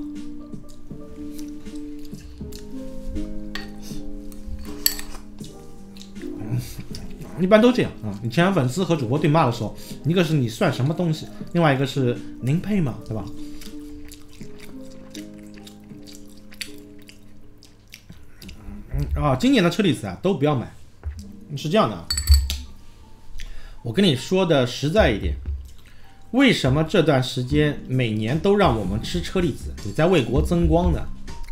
一般都这样啊！你前粉丝和主播对骂的时候，一个是你算什么东西，另外一个是您配吗？对吧？嗯， 啊，今年的车厘子啊都不要买。是这样的啊，我跟你说的实在一点，为什么这段时间每年都让我们吃车厘子？你在为国增光的。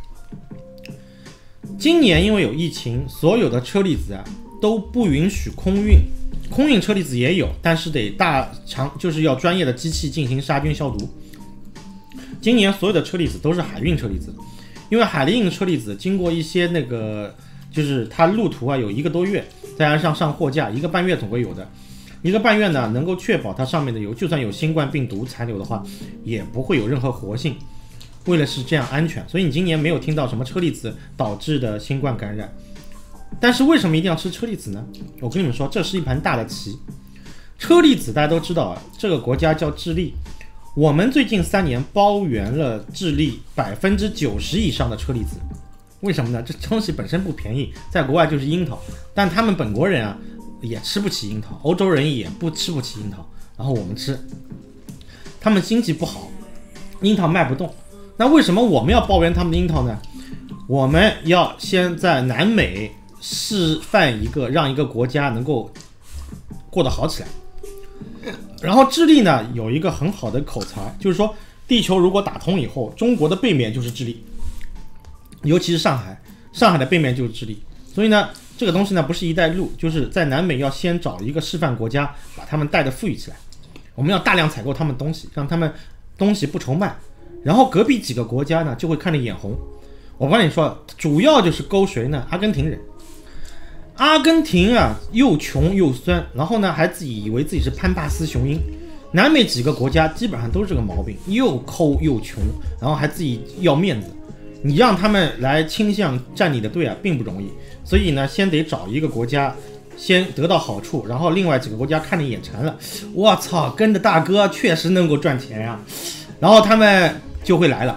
今年因为有疫情，所有的车厘子啊都不允许空运。空运车厘子也有，但是得大长，就是要专业的机器进行杀菌消毒。今年所有的车厘子都是海运车厘子，因为海运车厘子经过一些那个，就是它路途啊有一个多月，在岸上上货架，一个半月总会有的。一个半月呢，能够确保它上面的油，就算有新冠病毒残留的话，也不会有任何活性。为了是这样安全，所以你今年没有听到什么车厘子导致的新冠感染。但是为什么一定要吃车厘子呢？我跟你们说，这是一盘大的棋。车厘子大家都知道啊，这个国家叫智利，我们最近三年包圆了智利百分之九十以上的车厘子。为什么呢？这东西本身不便宜，在国外就是樱桃，但他们本国人啊也吃不起樱桃，欧洲人也不吃不起樱桃，然后我们吃，他们经济不好，樱桃卖不动。那为什么我们要包圆他们的樱桃呢？我们要先在南美示范一个，让一个国家能够过得好起来。然后智利呢有一个很好的口才，就是说地球如果打通以后，中国的背面就是智利，尤其是上海，上海的背面就是智利。所以呢，这个东西呢不是一带一路，就是在南美要先找一个示范国家，把他们带的富裕起来。我们要大量采购他们东西，让他们东西不愁卖。然后隔壁几个国家呢就会看着眼红。我跟你说，主要就是勾谁呢？阿根廷人。阿根廷啊，又穷又酸，然后呢还自己以为自己是潘巴斯雄鹰。南美几个国家基本上都是这个毛病，又抠又穷，然后还自己要面子。你让他们来倾向站你的队啊，并不容易。所以呢，先得找一个国家先得到好处，然后另外几个国家看着眼馋了，我操，跟着大哥确实能够赚钱呀、啊，然后他们就会来了。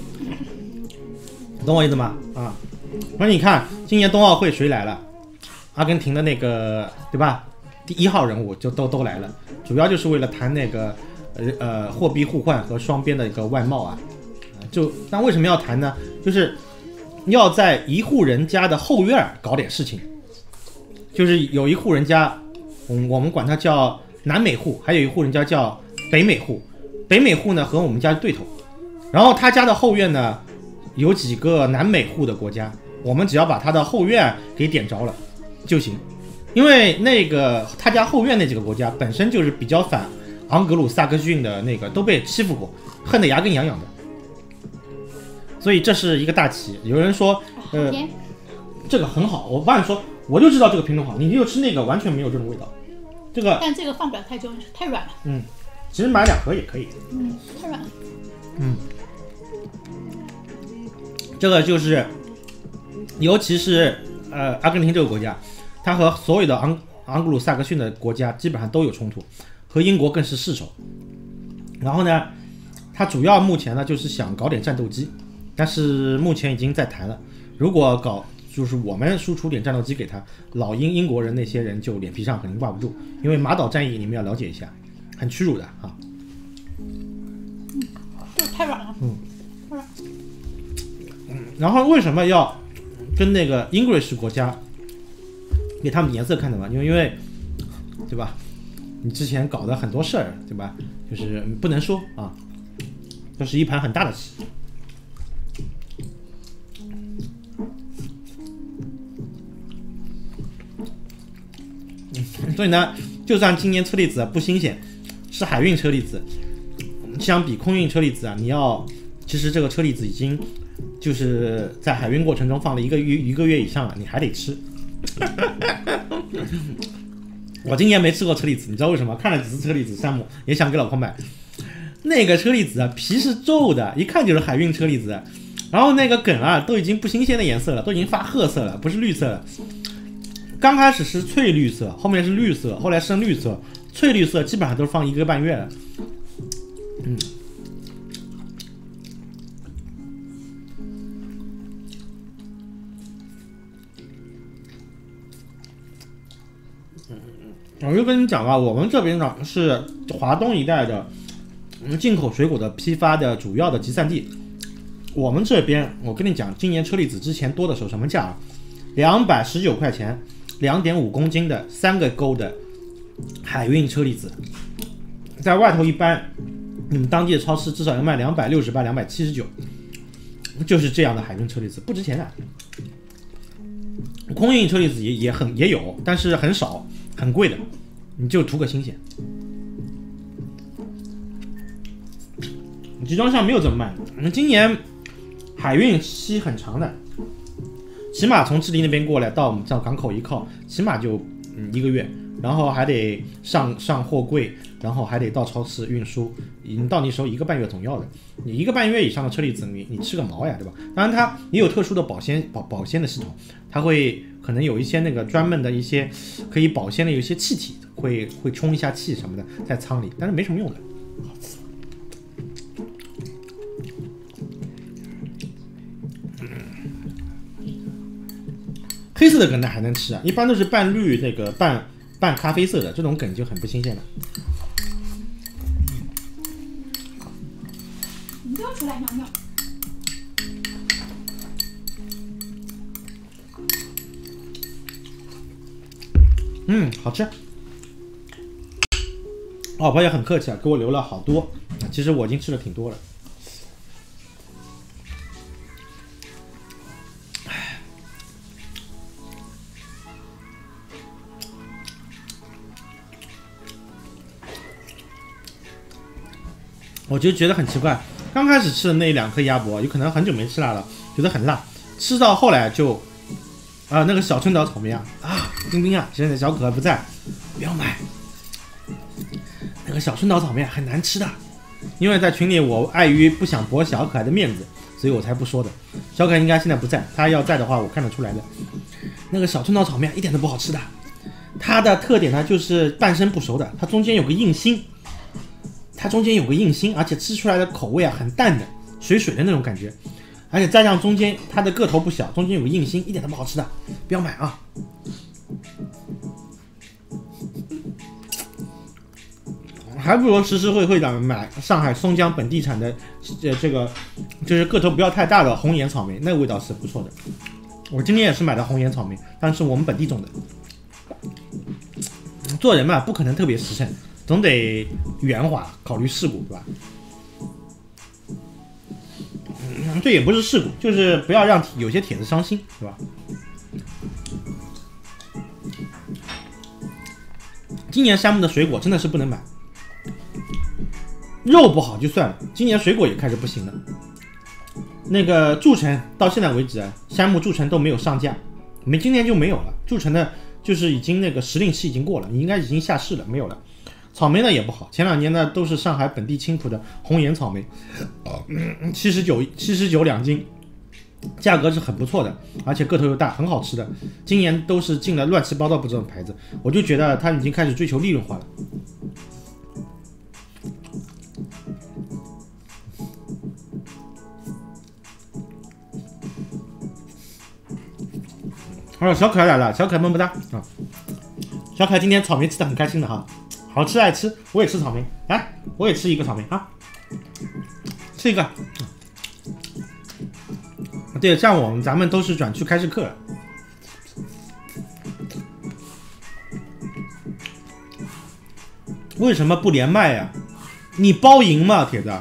懂我意思吗？啊，那你看今年冬奥会谁来了？阿根廷的那个，对吧？第一号人物就都都来了，主要就是为了谈那个呃呃货币互换和双边的一个外贸啊。就那为什么要谈呢？就是要在一户人家的后院搞点事情。就是有一户人家，嗯，我们管它叫南美户，还有一户人家叫北美户。北美户呢和我们家是对头，然后他家的后院呢有几个南美户的国家，我们只要把他的后院给点着了就行。因为那个他家后院那几个国家本身就是比较反昂格鲁萨克逊的那个，都被欺负过，恨得牙根痒痒的。所以这是一个大棋。有人说，呃，这个很好，我爸说，我就知道这个品种好，你就吃那个完全没有这种味道。这个， 但这个放不了太久，太软了。 嗯，其实买两盒也可以。 嗯，太软了。 嗯，这个就是，尤其是呃阿根廷这个国家，它和所有的昂昂格鲁萨克逊的国家基本上都有冲突，和英国更是世仇。然后呢，它主要目前呢就是想搞点战斗机，但是目前已经在谈了，如果搞就是我们输出点战斗机给他，老英英国人那些人就脸皮上肯定挂不住，因为马岛战役你们要了解一下，很屈辱的啊。 嗯，这个太软了。 嗯，太软。嗯，然后为什么要跟那个 English 国家给他们颜色看的嘛？因为因为对吧？你之前搞的很多事儿，对吧？就是不能说啊，这是一盘很大的棋。所以呢，就算今年车厘子不新鲜，是海运车厘子，相比空运车厘子啊，你要其实这个车厘子已经就是在海运过程中放了一个月一个月以上了，你还得吃。我今年没吃过车厘子，你知道为什么？看了几次车厘子项目，也想给老婆买。那个车厘子啊，皮是皱的，一看就是海运车厘子。然后那个梗啊，都已经不新鲜的颜色了，都已经发褐色了，不是绿色了。刚开始是翠绿色，后面是绿色，后来深绿色，翠绿色基本上都是放一个半月了。嗯。我就跟你讲吧，我们这边呢是华东一带的进口水果的批发的主要的集散地。我们这边，我跟你讲，今年车厘子之前多的时候什么价啊？ 两百十九块钱，两点五公斤的三个钩的海运车厘子，在外头一般，你们当地的超市至少要卖两百六十八、两百七十九，就是这样的海运车厘子，不值钱的。空运车厘子也也很也有，但是很少，很贵的，你就图个新鲜。集装箱没有这么慢，今年海运期很长的，起码从智利那边过来到我们这港口一靠，起码就嗯一个月，然后还得上上货柜，然后还得到超市运输，已经到你手一个半月总要的。你一个半月以上的车厘子，你你吃个毛呀，对吧？当然它也有特殊的保鲜保保鲜的系统，它会可能有一些那个专门的一些可以保鲜的有一些气体，会会充一下气什么的在舱里，但是没什么用的。黑色的梗呢还能吃啊，一般都是半绿那个半半咖啡色的，这种梗就很不新鲜了。 你不要出来尿尿。 嗯，好吃。老婆也很客气啊，给我留了好多，其实我已经吃了挺多了。我就觉得很奇怪，刚开始吃的那两颗鸭脖，有可能很久没吃辣了，觉得很辣，吃到后来就，啊、呃，那个小春岛草莓啊，啊，冰冰啊，现在小可爱不在，不要买。那个小春岛草莓啊，很难吃的，因为在群里我碍于不想驳小可爱的面子，所以我才不说的。小可爱应该现在不在，他要在的话，我看得出来的。那个小春岛草莓啊，一点都不好吃的，它的特点呢就是半生不熟的，它中间有个硬心。它中间有个硬心，而且吃出来的口味啊很淡的，水水的那种感觉，而且再加上中间它的个头不小，中间有个硬心，一点都不好吃的，不要买啊！还不如实实惠惠的买上海松江本地产的，呃，这个就是个头不要太大的红颜草莓，那个味道是不错的。我今天也是买的红颜草莓，但是我们本地种的。做人嘛，不可能特别实诚。总得圆滑，考虑事故，对吧？嗯，这也不是事故，就是不要让有些帖子伤心，对吧？今年山姆的水果真的是不能买，肉不好就算了，今年水果也开始不行了。那个筑城到现在为止，山姆筑城都没有上架，没今年就没有了。筑城的就是已经那个时令期已经过了，你应该已经下市了，没有了。草莓呢也不好，前两年呢都是上海本地青浦的红颜草莓，七十九七十九两斤，价格是很不错的，而且个头又大，很好吃的。今年都是进了乱七八糟不这种牌子，我就觉得它已经开始追求利润化了。哦，小可爱来了，小可爱么么哒啊！小可爱今天草莓吃的很开心的哈。好吃爱吃，我也吃草莓，来，我也吃一个草莓啊，吃一个。对，像我们咱们都是转去开市课了。为什么不连麦呀、啊？你包赢吗，铁子？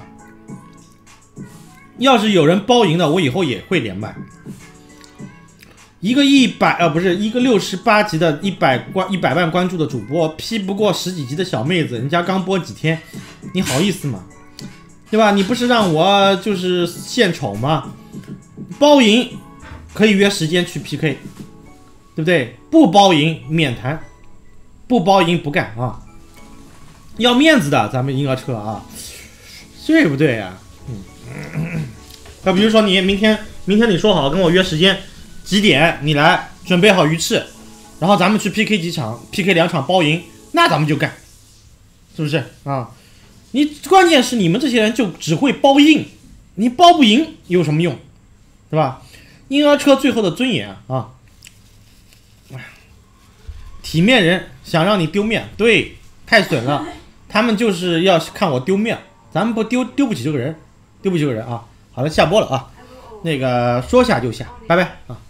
要是有人包赢的，我以后也会连麦。一个一百呃不是一个六十八级的一百关一百万关注的主播，批不过十几级的小妹子，人家刚播几天，你好意思吗？对吧？你不是让我就是献丑吗？包赢可以约时间去 P K， 对不对？不包赢免谈，不包赢不干啊！要面子的，咱们婴儿车啊，对不对呀、啊？嗯，那比如说你明天明天你说好跟我约时间。几点你来准备好鱼翅，然后咱们去 P K 几场 ，P K 两场包赢，那咱们就干，是不是啊？你关键是你们这些人就只会包硬，你包不赢有什么用，对吧？婴儿车最后的尊严啊，体面人想让你丢面，对，太损了，他们就是要看我丢面，咱们不丢丢不起这个人，丢不起这个人啊。好了，下播了啊，那个说下就下，拜拜啊。